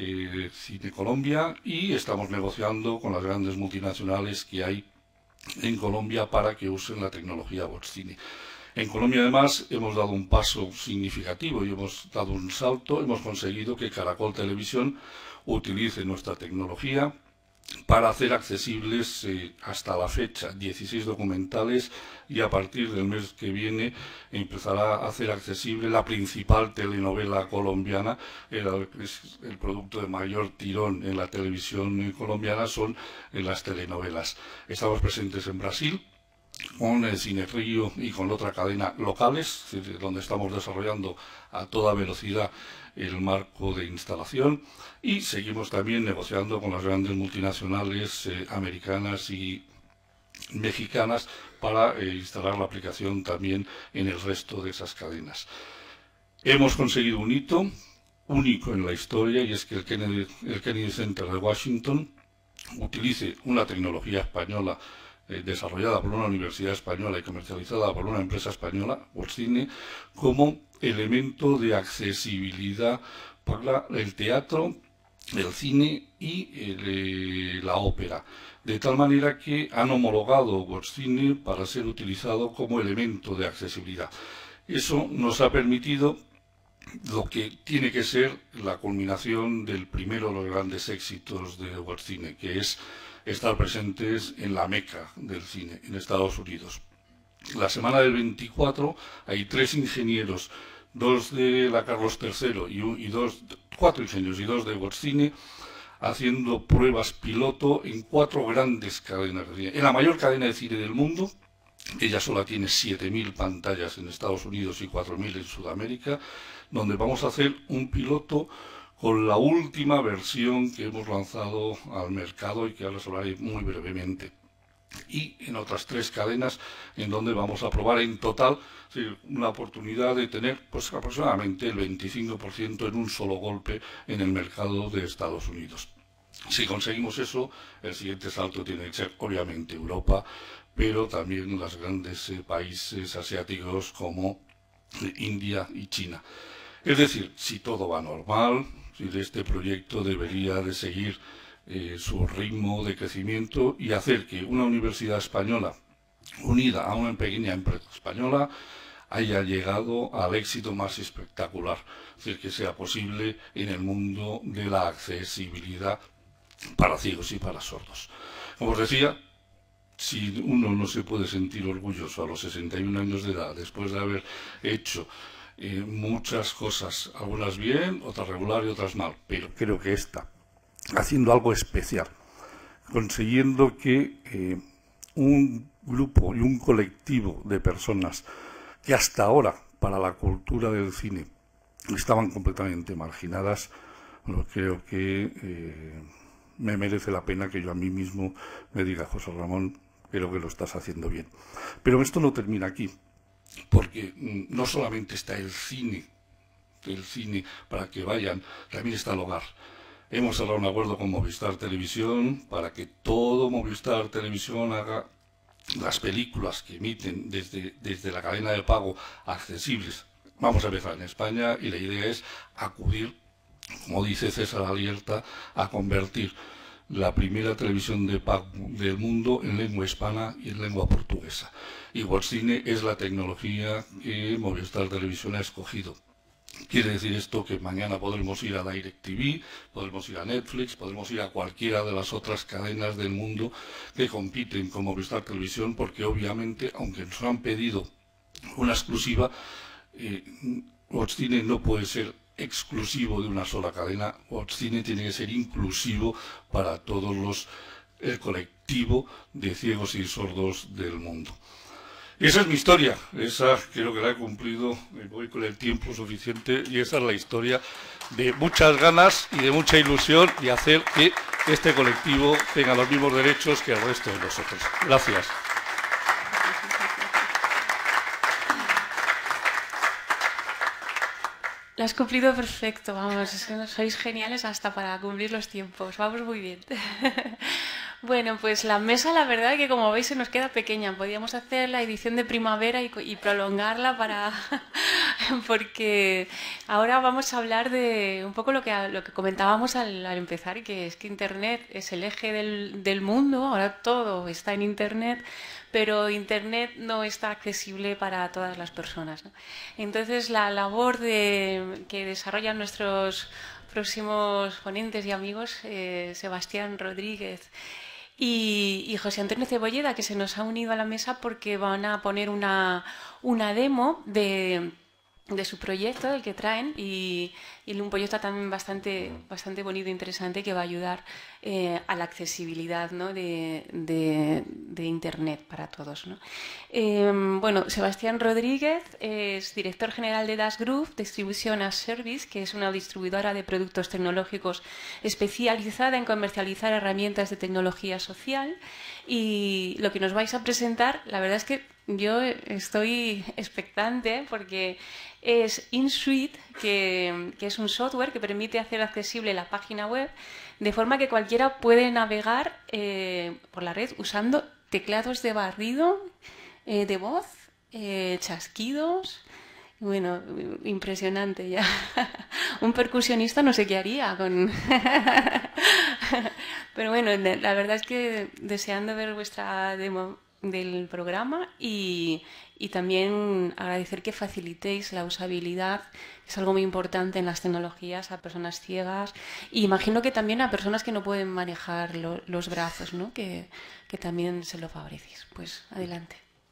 Cine Colombia, y estamos negociando con las grandes multinacionales que hay en Colombia para que usen la tecnología WatchCine. En Colombia, además, hemos dado un paso significativo y hemos dado un salto. Hemos conseguido que Caracol Televisión utilice nuestra tecnología para hacer accesibles hasta la fecha 16 documentales, y a partir del mes que viene empezará a hacer accesible la principal telenovela colombiana. Es el producto de mayor tirón en la televisión colombiana, son las telenovelas. Estamos presentes en Brasil con el Cine Río y con otra cadena locales, donde estamos desarrollando a toda velocidad el marco de instalación, y seguimos también negociando con las grandes multinacionales americanas y mexicanas para instalar la aplicación también en el resto de esas cadenas. Hemos conseguido un hito único en la historia, y es que el Kennedy Center de Washington utilice una tecnología española desarrollada por una universidad española y comercializada por una empresa española, WatchCine, como elemento de accesibilidad para el teatro, el cine y la ópera, de tal manera que han homologado WatchCine para ser utilizado como elemento de accesibilidad. Eso nos ha permitido lo que tiene que ser la culminación del primero de los grandes éxitos de WatchCine, que es estar presentes en la meca del cine, en Estados Unidos. La semana del 24 hay 3 ingenieros, 2 de la Carlos III 4 ingenieros y 2 de WatchCine, haciendo pruebas piloto en 4 grandes cadenas de cine. En la mayor cadena de cine del mundo, ella sola tiene 7.000 pantallas en Estados Unidos y 4.000 en Sudamérica, donde vamos a hacer un piloto con la última versión que hemos lanzado al mercado y que ahora os hablaré muy brevemente. Y en otras 3 cadenas en donde vamos a probar en total una oportunidad de tener pues aproximadamente el 25% en un solo golpe en el mercado de Estados Unidos. Si conseguimos eso, el siguiente salto tiene que ser obviamente Europa, pero también los grandes países asiáticos como India y China. Es decir, si todo va normal, este proyecto debería de seguir su ritmo de crecimiento y hacer que una universidad española unida a una pequeña empresa española haya llegado al éxito más espectacular, es decir, que sea posible en el mundo de la accesibilidad para ciegos y para sordos. Como os decía, si uno no se puede sentir orgulloso a los 61 años de edad, después de haber hecho muchas cosas, algunas bien, otras regular y otras mal, pero creo que esta, haciendo algo especial, consiguiendo que un grupo y un colectivo de personas que hasta ahora para la cultura del cine estaban completamente marginadas, creo que me merece la pena que yo a mí mismo me diga: José Ramón, creo que lo estás haciendo bien. Pero esto no termina aquí, porque no solamente está el cine para que vayan, también está el hogar. Hemos cerrado un acuerdo con Movistar Televisión para que todo Movistar Televisión haga las películas que emiten desde la cadena de pago accesibles. Vamos a empezar en España y la idea es acudir, como dice César Alierta, a convertir la primera televisión de pago del mundo en lengua hispana y en lengua portuguesa. Y WatchCine es la tecnología que Movistar Televisión ha escogido. Quiere decir esto que mañana podremos ir a DirecTV, podremos ir a Netflix, podremos ir a cualquiera de las otras cadenas del mundo que compiten con Movistar Televisión, porque obviamente, aunque nos han pedido una exclusiva, WatchCine no puede ser exclusivo de una sola cadena. WatchCine tiene que ser inclusivo para todos el colectivo de ciegos y sordos del mundo. Y esa es mi historia, esa creo que la he cumplido, me voy con el tiempo suficiente, y esa es la historia de muchas ganas y de mucha ilusión y hacer que este colectivo tenga los mismos derechos que el resto de nosotros. Gracias.
Lo has cumplido perfecto, vamos, es que sois geniales hasta para cumplir los tiempos, vamos muy bien. Bueno, pues la mesa, la verdad que como veis se nos queda pequeña. Podríamos hacer la edición de primavera y prolongarla porque ahora vamos a hablar de un poco lo que comentábamos al empezar, que es que Internet es el eje del mundo. Ahora todo está en Internet, pero Internet no está accesible para todas las personas, ¿no? Entonces la labor que desarrollan nuestros próximos ponentes y amigos, Sebastián Rodríguez y José Antonio Cebolleda, que se nos ha unido a la mesa porque van a poner una demo de su proyecto, el que traen, y un proyecto también bastante bonito e interesante que va a ayudar a la accesibilidad, ¿no?, de Internet para todos, ¿no? Bueno, Sebastián Rodríguez es director general de Das Group Distribution as Service, que es una distribuidora de productos tecnológicos especializada en comercializar herramientas de tecnología social, y lo que nos vais a presentar, la verdad es que yo estoy expectante porque es InSuite, que es un software que permite hacer accesible la página web de forma que cualquiera puede navegar por la red usando teclados de barrido, de voz, chasquidos. Bueno, impresionante ya. Un percusionista no sé qué haría con... Pero bueno, la verdad es que deseando ver vuestra demo del programa y también agradecer que facilitéis la usabilidad, que es algo muy importante en las tecnologías, a personas ciegas, y imagino que también a personas que no pueden manejar los brazos, ¿no?, que también se lo favorecéis. Pues adelante.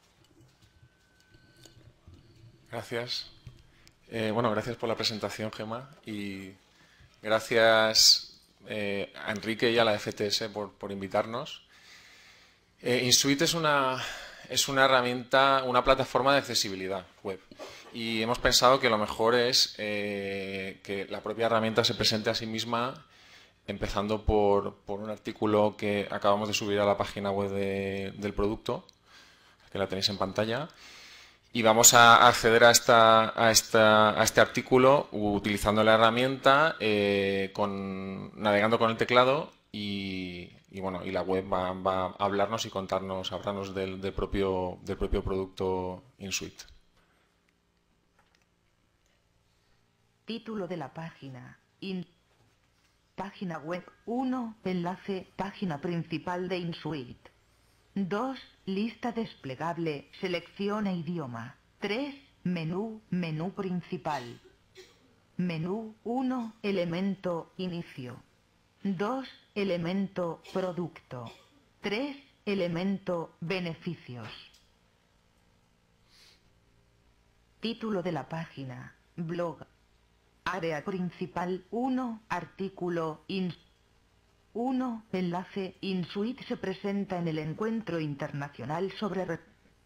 Gracias. Bueno, gracias por la presentación, Gemma, y gracias a Enrique y a la FTS por invitarnos. InSuite es una herramienta, una plataforma de accesibilidad web, y hemos pensado que lo mejor es que la propia herramienta se presente a sí misma, empezando por un artículo que acabamos de subir a la página web del producto, que la tenéis en pantalla. Y vamos a acceder a este artículo utilizando la herramienta, navegando con el teclado, y la web va a hablarnos y hablarnos del propio producto InSuite.
Título de la página. Página web. 1. Enlace. Página principal de InSuite. 2. Lista desplegable. Selecciona idioma. 3. Menú principal. Menú 1, elemento inicio. 2, elemento producto. 3, elemento beneficios. Título de la página, blog. Área principal 1, artículo 1, enlace. InSuite se presenta en el encuentro internacional sobre...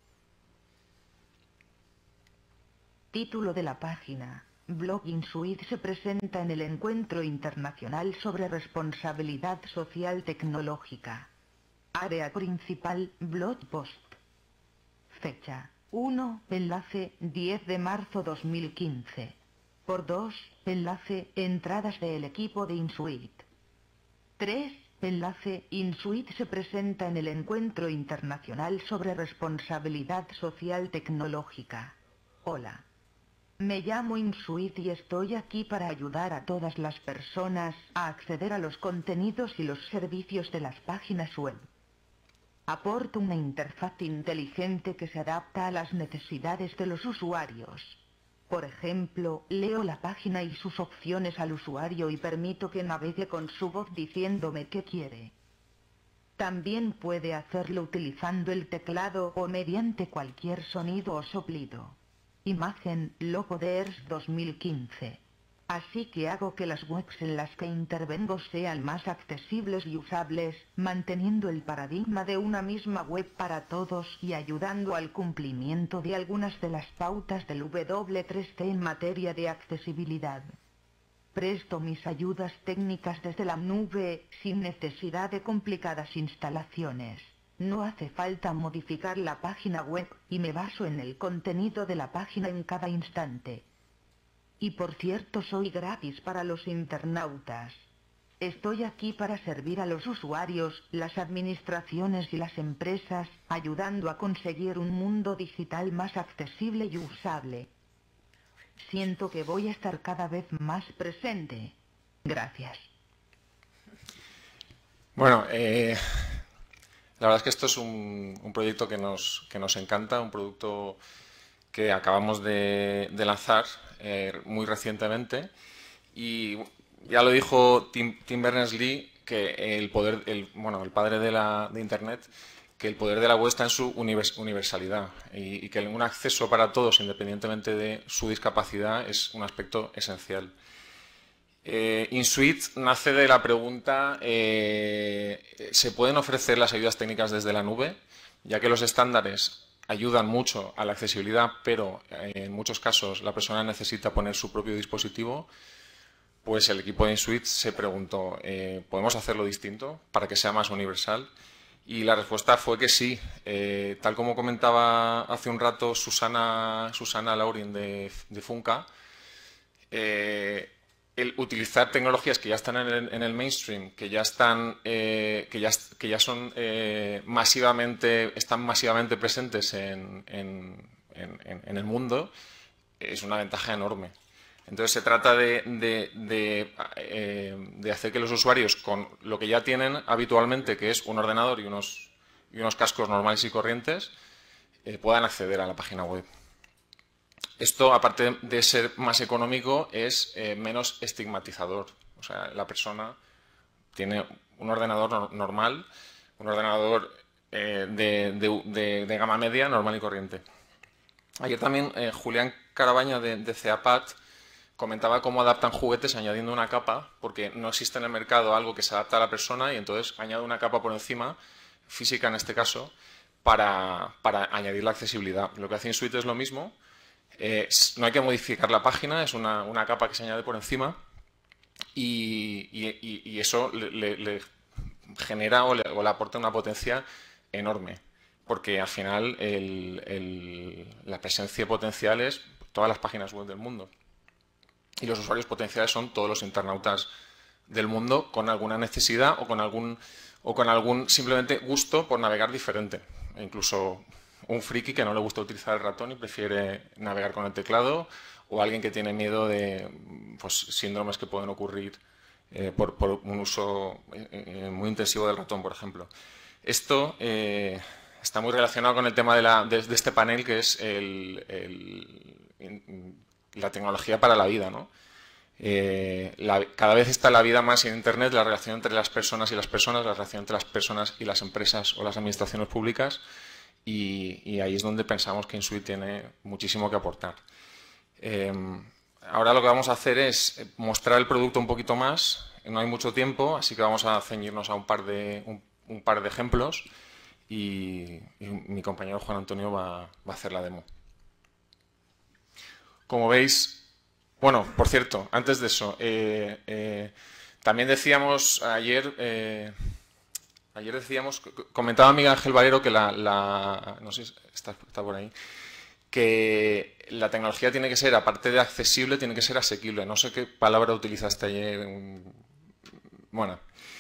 Título de la página, blog. InSuite se presenta en el encuentro internacional sobre responsabilidad social tecnológica. Área principal, blog post. Fecha, 1, enlace, 10 de marzo 2015. Por 2, enlace, entradas del equipo de InSuite. 3, enlace, InSuite se presenta en el encuentro internacional sobre responsabilidad social tecnológica. Hola. Me llamo InSuite y estoy aquí para ayudar a todas las personas a acceder a los contenidos y los servicios de las páginas web. Aporto una interfaz inteligente que se adapta a las necesidades de los usuarios. Por ejemplo, leo la página y sus opciones al usuario y permito que navegue con su voz diciéndome qué quiere. También puede hacerlo utilizando el teclado o mediante cualquier sonido o soplido. Imagen, logo de ERS 2015. Así que hago que las webs en las que intervengo sean más accesibles y usables, manteniendo el paradigma de una misma web para todos y ayudando al cumplimiento de algunas de las pautas del W3C en materia de accesibilidad. Presto mis ayudas técnicas desde la nube, sin necesidad de complicadas instalaciones. No hace falta modificar la página web, y me baso en el contenido de la página en cada instante. Y por cierto, soy gratis para los internautas. Estoy aquí para servir a los usuarios, las administraciones y las empresas, ayudando a conseguir un mundo digital más accesible y usable. Siento que voy a estar cada vez más presente. Gracias.
Bueno, la verdad es que esto es un proyecto que nos encanta, un producto que acabamos de lanzar muy recientemente, y ya lo dijo Tim Berners-Lee, que el padre de Internet, que el poder de la web está en su universalidad y que un acceso para todos, independientemente de su discapacidad, es un aspecto esencial. InSuite nace de la pregunta, ¿se pueden ofrecer las ayudas técnicas desde la nube? Ya que los estándares ayudan mucho a la accesibilidad, pero en muchos casos la persona necesita poner su propio dispositivo. Pues el equipo de InSuite se preguntó, ¿podemos hacerlo distinto para que sea más universal? Y la respuesta fue que sí. Tal como comentaba hace un rato Susana Laurin de Funka, el utilizar tecnologías que ya están en el mainstream, que ya están, que ya son están masivamente presentes en el mundo, es una ventaja enorme. Entonces se trata de hacer que los usuarios, con lo que ya tienen habitualmente, que es un ordenador y unos cascos normales y corrientes, puedan acceder a la página web. Esto, aparte de ser más económico, es menos estigmatizador. O sea, la persona tiene un ordenador normal, un ordenador de gama media, normal y corriente. Ayer también Julián Carabaña de CEAPAT comentaba cómo adaptan juguetes añadiendo una capa, porque no existe en el mercado algo que se adapta a la persona y entonces añade una capa por encima, física en este caso, para añadir la accesibilidad. Lo que hace InSuite es lo mismo. No hay que modificar la página, es una capa que se añade por encima y eso le genera o le aporta una potencia enorme, porque al final la presencia potencial es todas las páginas web del mundo y los usuarios potenciales son todos los internautas del mundo con alguna necesidad o con algún simplemente gusto por navegar diferente, e incluso un friki que no le gusta utilizar el ratón y prefiere navegar con el teclado, o alguien que tiene miedo de síndromes que pueden ocurrir por un uso muy intensivo del ratón, por ejemplo. Esto está muy relacionado con el tema de este panel, que es la tecnología para la vida, ¿no? Cada vez está la vida más en Internet, la relación entre las personas y las personas, la relación entre las personas y las empresas o las administraciones públicas, y ahí es donde pensamos que Insuit tiene muchísimo que aportar. Ahora lo que vamos a hacer es mostrar el producto un poquito más. No hay mucho tiempo, así que vamos a ceñirnos a un par de ejemplos, y mi compañero Juan Antonio va a hacer la demo. Como veis, bueno, por cierto, antes de eso, también decíamos ayer decíamos, comentaba Miguel Ángel Valero que no sé si está por ahí, que la tecnología tiene que ser, aparte de accesible, tiene que ser asequible. No sé qué palabra utilizaste ayer. Bueno,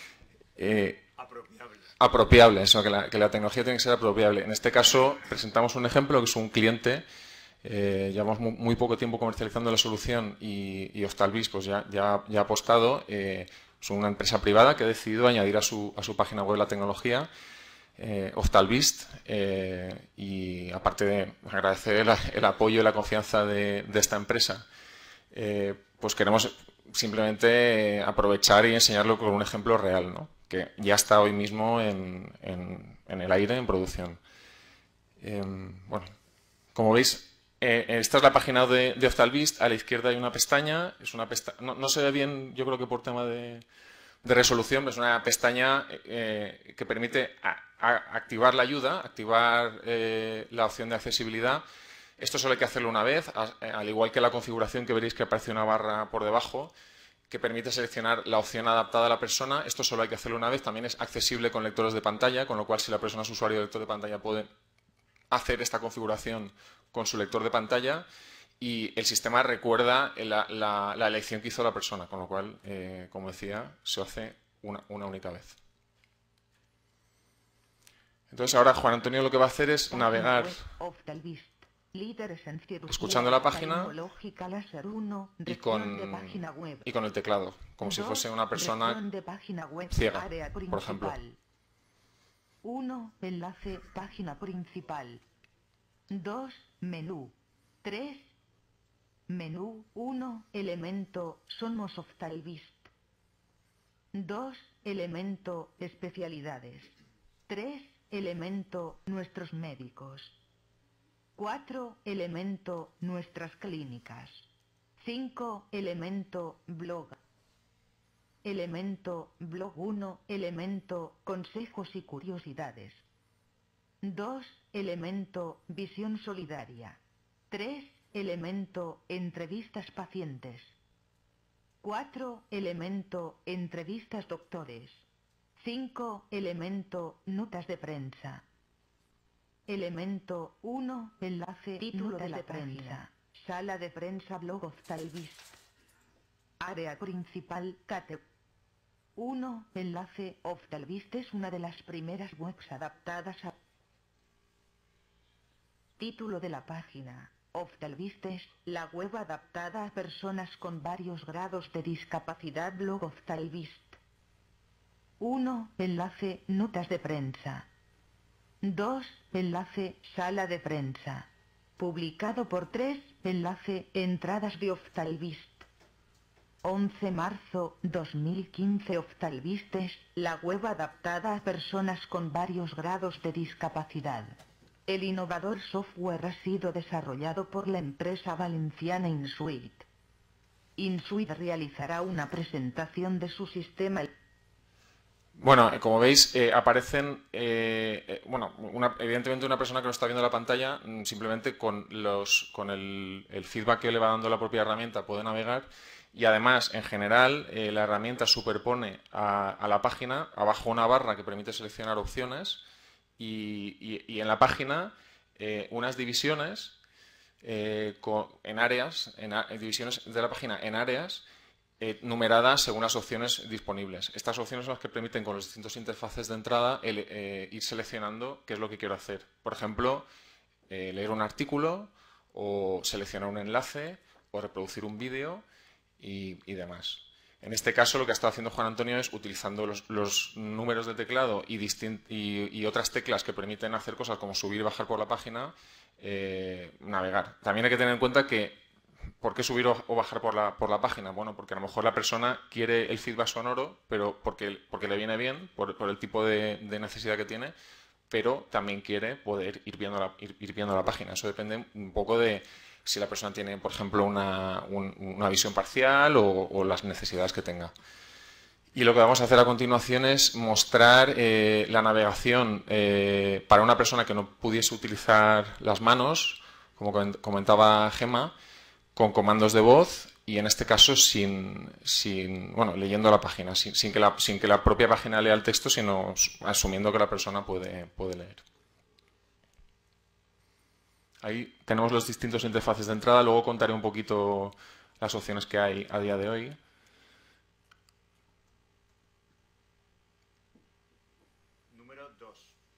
apropiable, eso, que la tecnología tiene que ser apropiable. En este caso presentamos un ejemplo que es un cliente. Llevamos muy poco tiempo comercializando la solución, y Hostalvis pues ya ha apostado. Es una empresa privada que ha decidido añadir a su página web la tecnología Hostalvis, y aparte de agradecer el apoyo y la confianza de esta empresa, pues queremos simplemente aprovechar y enseñarlo con un ejemplo real, ¿no? Que ya está hoy mismo en el aire, en producción. Bueno, como veis, esta es la página de Hostalvis. A la izquierda hay una pestaña. Es una no se ve bien, yo creo que por tema de resolución, pero es una pestaña que permite activar la ayuda, activar la opción de accesibilidad. Esto solo hay que hacerlo una vez, al igual que la configuración, que veréis que aparece una barra por debajo que permite seleccionar la opción adaptada a la persona. Esto solo hay que hacerlo una vez. También es accesible con lectores de pantalla, con lo cual si la persona es usuario de lector de pantalla puede hacer esta configuración con su lector de pantalla, y el sistema recuerda la elección que hizo la persona, con lo cual, como decía, se hace una única vez. Entonces ahora Juan Antonio lo que va a hacer es navegar escuchando la página y con el teclado, como si fuese una persona ciega, por ejemplo.
1. Enlace, página principal. 2. Menú. 3. Menú. 1. Elemento, somos Hostalvis. 2. Elemento, especialidades. 3. Elemento, nuestros médicos. 4. Elemento, nuestras clínicas. 5. Elemento, blog. Elemento, blog 1. Elemento, consejos y curiosidades. 2. Elemento, visión solidaria. 3. Elemento, entrevistas pacientes. 4. Elemento, entrevistas doctores. 5. Elemento, notas de prensa. Elemento 1. Enlace, título de la prensa. Sala de prensa, blog Hostalvis. Área principal, Cate. 1. Enlace, Hostalvis es una de las primeras webs adaptadas a... Título de la página. Hostalvis es la web adaptada a personas con varios grados de discapacidad, blog Hostalvis. 1. Enlace, notas de prensa. 2. Enlace, sala de prensa. Publicado por 3. Enlace, entradas de Hostalvis. 11 marzo 2015. Hostalvis es la web adaptada a personas con varios grados de discapacidad. El innovador software ha sido desarrollado por la empresa valenciana Insuit. Insuit realizará una presentación de su sistema.
Bueno, como veis, aparecen, evidentemente una persona que no está viendo la pantalla, simplemente con el feedback que le va dando la propia herramienta puede navegar, y además, en general, la herramienta superpone a la página, abajo una barra que permite seleccionar opciones, y en la página unas divisiones en áreas, divisiones de la página en áreas, numeradas según las opciones disponibles. Estas opciones son las que permiten con los distintos interfaces de entrada ir seleccionando qué es lo que quiero hacer. Por ejemplo, leer un artículo, o seleccionar un enlace, o reproducir un vídeo y demás. En este caso, lo que ha estado haciendo Juan Antonio es utilizando los números de teclado y otras teclas que permiten hacer cosas como subir y bajar por la página, navegar. También hay que tener en cuenta que ¿por qué subir o bajar por la página? Bueno, porque a lo mejor la persona quiere el feedback sonoro, pero porque le viene bien, por el tipo de necesidad que tiene, pero también quiere poder ir viendo la página. Eso depende un poco de si la persona tiene, por ejemplo, una visión parcial o las necesidades que tenga. Y lo que vamos a hacer a continuación es mostrar la navegación para una persona que no pudiese utilizar las manos, como comentaba Gemma, con comandos de voz y en este caso leyendo la página, sin que la propia página lea el texto, sino asumiendo que la persona puede leer. Ahí tenemos los distintos interfaces de entrada, luego contaré un poquito las opciones que hay a día de hoy.
Número 2.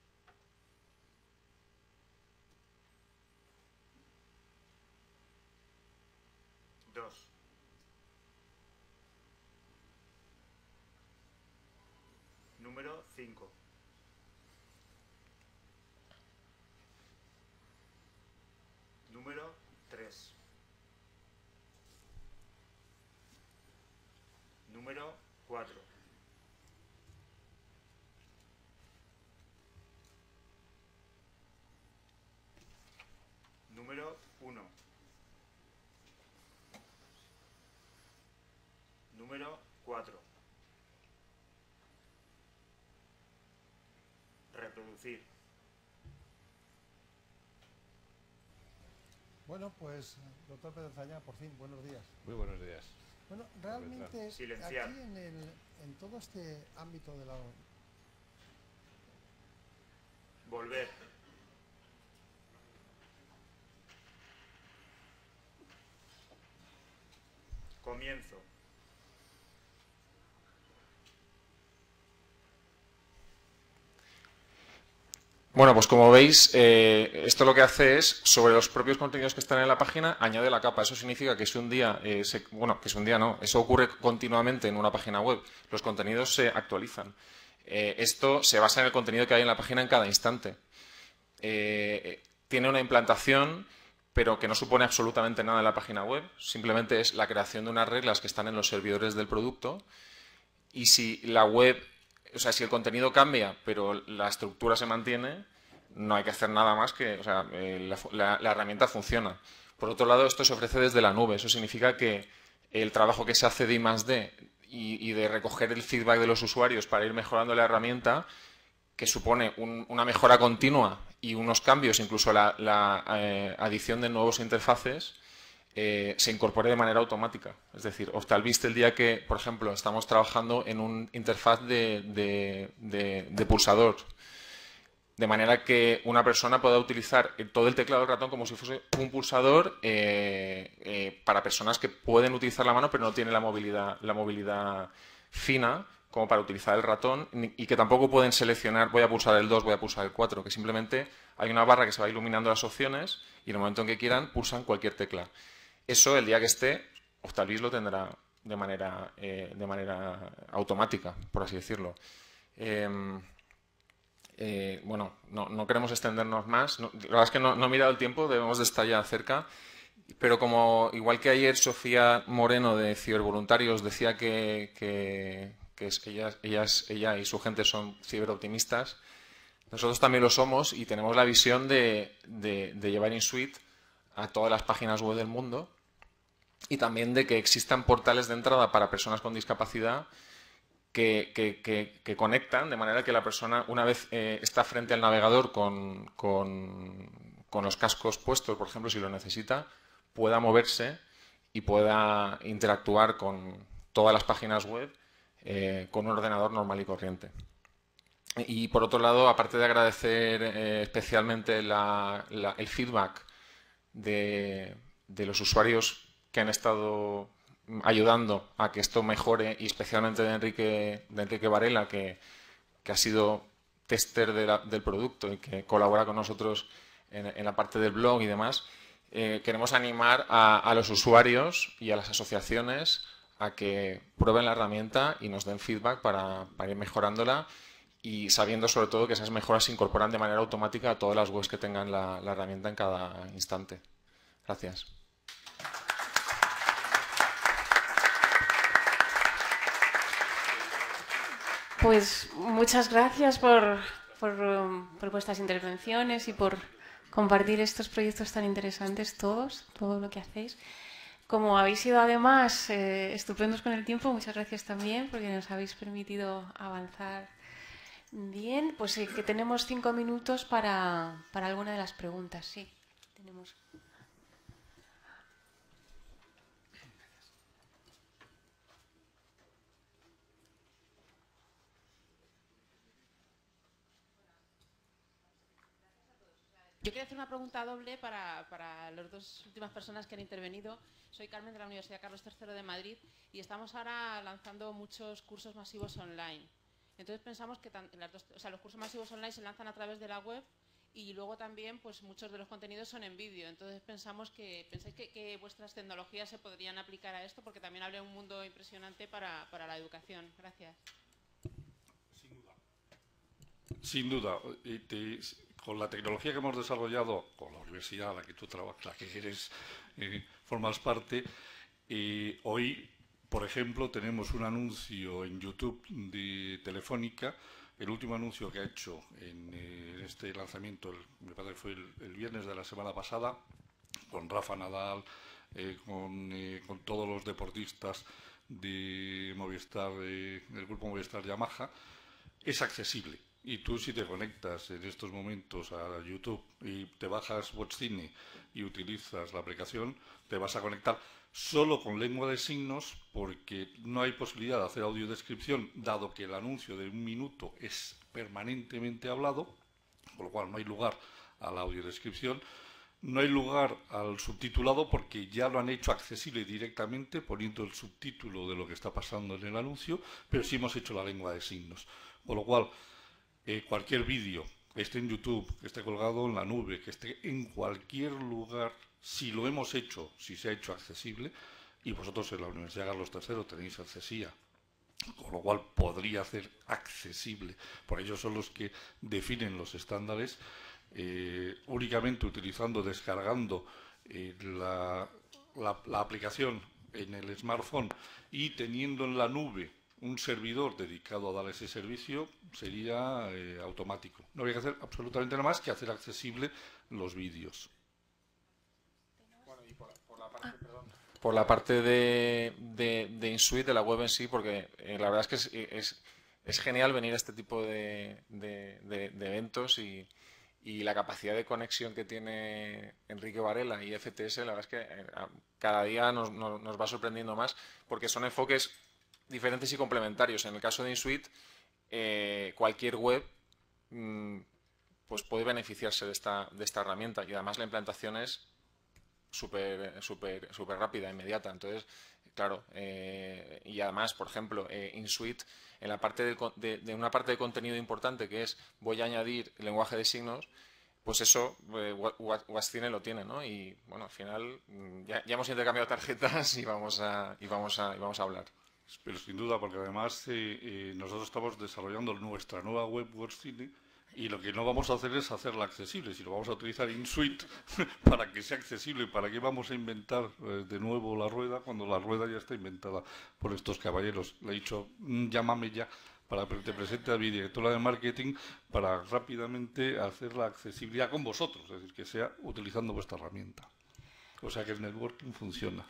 Número 5. Número 3. Número 4. Número 1. Número 4. Reproducir.
Bueno, pues, doctor Pedro Zayá, por fin, buenos días.
Muy buenos días.
Bueno, realmente
Silenciar.
aquí en todo este ámbito de la...
Volver. Comienzo.
Bueno, pues como veis, esto lo que hace es, sobre los propios contenidos que están en la página, añade la capa. Eso significa que si un día, eso ocurre continuamente en una página web. Los contenidos se actualizan. Esto se basa en el contenido que hay en la página en cada instante. Tiene una implantación, pero que no supone absolutamente nada en la página web. Simplemente es la creación de unas reglas que están en los servidores del producto. Y si la web... O sea, si el contenido cambia, pero la estructura se mantiene, no hay que hacer nada más que... O sea, la herramienta funciona. Por otro lado, esto se ofrece desde la nube. Eso significa que el trabajo que se hace de I+D y de recoger el feedback de los usuarios para ir mejorando la herramienta, que supone una mejora continua y unos cambios, incluso la adición de nuevos interfaces, se incorpore de manera automática. Es decir, Optalvist, el día que, por ejemplo, estamos trabajando en un interfaz de pulsador, de manera que una persona pueda utilizar todo el teclado del ratón como si fuese un pulsador para personas que pueden utilizar la mano pero no tienen la movilidad fina como para utilizar el ratón y que tampoco pueden seleccionar voy a pulsar el 2, voy a pulsar el 4, que simplemente hay una barra que se va iluminando las opciones y en el momento en que quieran pulsan cualquier tecla. Eso, el día que esté, Optalvist lo tendrá de manera automática, por así decirlo. Bueno, no queremos extendernos más. La verdad es que no he mirado el tiempo, debemos de estar ya cerca. Pero como igual que ayer Sofía Moreno de Cibervoluntarios decía que ella y su gente son ciberoptimistas, nosotros también lo somos y tenemos la visión de llevar InSuite a todas las páginas web del mundo y también de que existan portales de entrada para personas con discapacidad que conectan de manera que la persona, una vez está frente al navegador con los cascos puestos, por ejemplo, si lo necesita, pueda moverse y pueda interactuar con todas las páginas web con un ordenador normal y corriente. Y por otro lado, aparte de agradecer especialmente el feedback de los usuarios que han estado ayudando a que esto mejore, y especialmente de Enrique Varela, que ha sido tester del producto y que colabora con nosotros en la parte del blog y demás, queremos animar a los usuarios y a las asociaciones a que prueben la herramienta y nos den feedback para ir mejorándola, y sabiendo sobre todo que esas mejoras se incorporan de manera automática a todas las webs que tengan la herramienta en cada instante. Gracias.
Pues muchas gracias por vuestras intervenciones y por compartir estos proyectos tan interesantes todo lo que hacéis. Como habéis sido además estupendos con el tiempo, muchas gracias también porque nos habéis permitido avanzar bien. Pues que tenemos 5 minutos para alguna de las preguntas. Sí, tenemos.
Yo quería hacer una pregunta doble para las dos últimas personas que han intervenido. Soy Carmen de la Universidad Carlos III de Madrid y estamos ahora lanzando muchos cursos masivos online. Entonces pensamos que los cursos masivos online se lanzan a través de la web y luego también pues muchos de los contenidos son en vídeo. Entonces pensáis que vuestras tecnologías se podrían aplicar a esto, porque también abre un mundo impresionante para la educación. Gracias.
Sin duda. Con la tecnología que hemos desarrollado, con la universidad a la que tú trabajas, la que eres, formas parte, hoy, por ejemplo, tenemos un anuncio en YouTube de Telefónica, el último anuncio que ha hecho en este lanzamiento, me parece que fue el viernes de la semana pasada, con Rafa Nadal, con todos los deportistas de Movistar, del grupo Movistar Yamaha, es accesible. Y tú, si te conectas en estos momentos a YouTube y te bajas WatchCine y utilizas la aplicación, te vas a conectar solo con lengua de signos, porque no hay posibilidad de hacer audiodescripción, dado que el anuncio de 1 minuto es permanentemente hablado, con lo cual no hay lugar a la audiodescripción. No hay lugar al subtitulado, porque ya lo han hecho accesible directamente poniendo el subtítulo de lo que está pasando en el anuncio, pero sí hemos hecho la lengua de signos. Con lo cual, cualquier vídeo que esté en YouTube, que esté colgado en la nube, que esté en cualquier lugar, si lo hemos hecho, si se ha hecho accesible, y vosotros en la Universidad Carlos III tenéis Accesía, con lo cual podría hacer accesible, por ellos son los que definen los estándares, únicamente utilizando, descargando la aplicación en el smartphone y teniendo en la nube un servidor dedicado a dar ese servicio, sería automático. No había que hacer absolutamente nada más que hacer accesible los vídeos.
Bueno, y por la parte de InSuite, de la web en sí, porque la verdad es que es genial venir a este tipo de eventos, y la capacidad de conexión que tiene Enrique Varela y FTS, la verdad es que cada día nos va sorprendiendo más, porque son enfoques diferentes y complementarios. En el caso de InSuite, cualquier web pues puede beneficiarse de esta herramienta, y además la implantación es súper rápida, inmediata. Entonces, claro, y además, por ejemplo, InSuite, en la parte de una parte de contenido importante, que es voy a añadir lenguaje de signos, pues eso WatchCine lo tiene, ¿no? Y bueno, al final ya hemos intercambiado tarjetas y vamos a hablar.
Pero sin duda, porque además nosotros estamos desarrollando nuestra nueva web WatchCine, y lo que no vamos a hacer es hacerla accesible, sino vamos a utilizar InSuite para que sea accesible. ¿Para qué vamos a inventar de nuevo la rueda cuando la rueda ya está inventada por estos caballeros? Le he dicho, llámame ya para que te presente a mi directora de marketing para rápidamente hacerla accesible con vosotros, es decir, que sea utilizando vuestra herramienta. O sea que el networking funciona.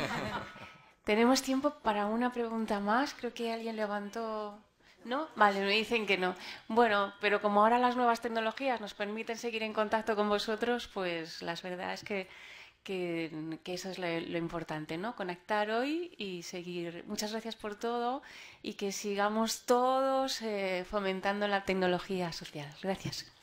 Tenemos tiempo para una pregunta más. Creo que alguien levantó... ¿No? Vale, me dicen que no. Bueno, pero como ahora las nuevas tecnologías nos permiten seguir en contacto con vosotros, pues la verdad es que eso es lo importante, ¿no? Conectar hoy y seguir. Muchas gracias por todo y que sigamos todos fomentando la tecnología social. Gracias.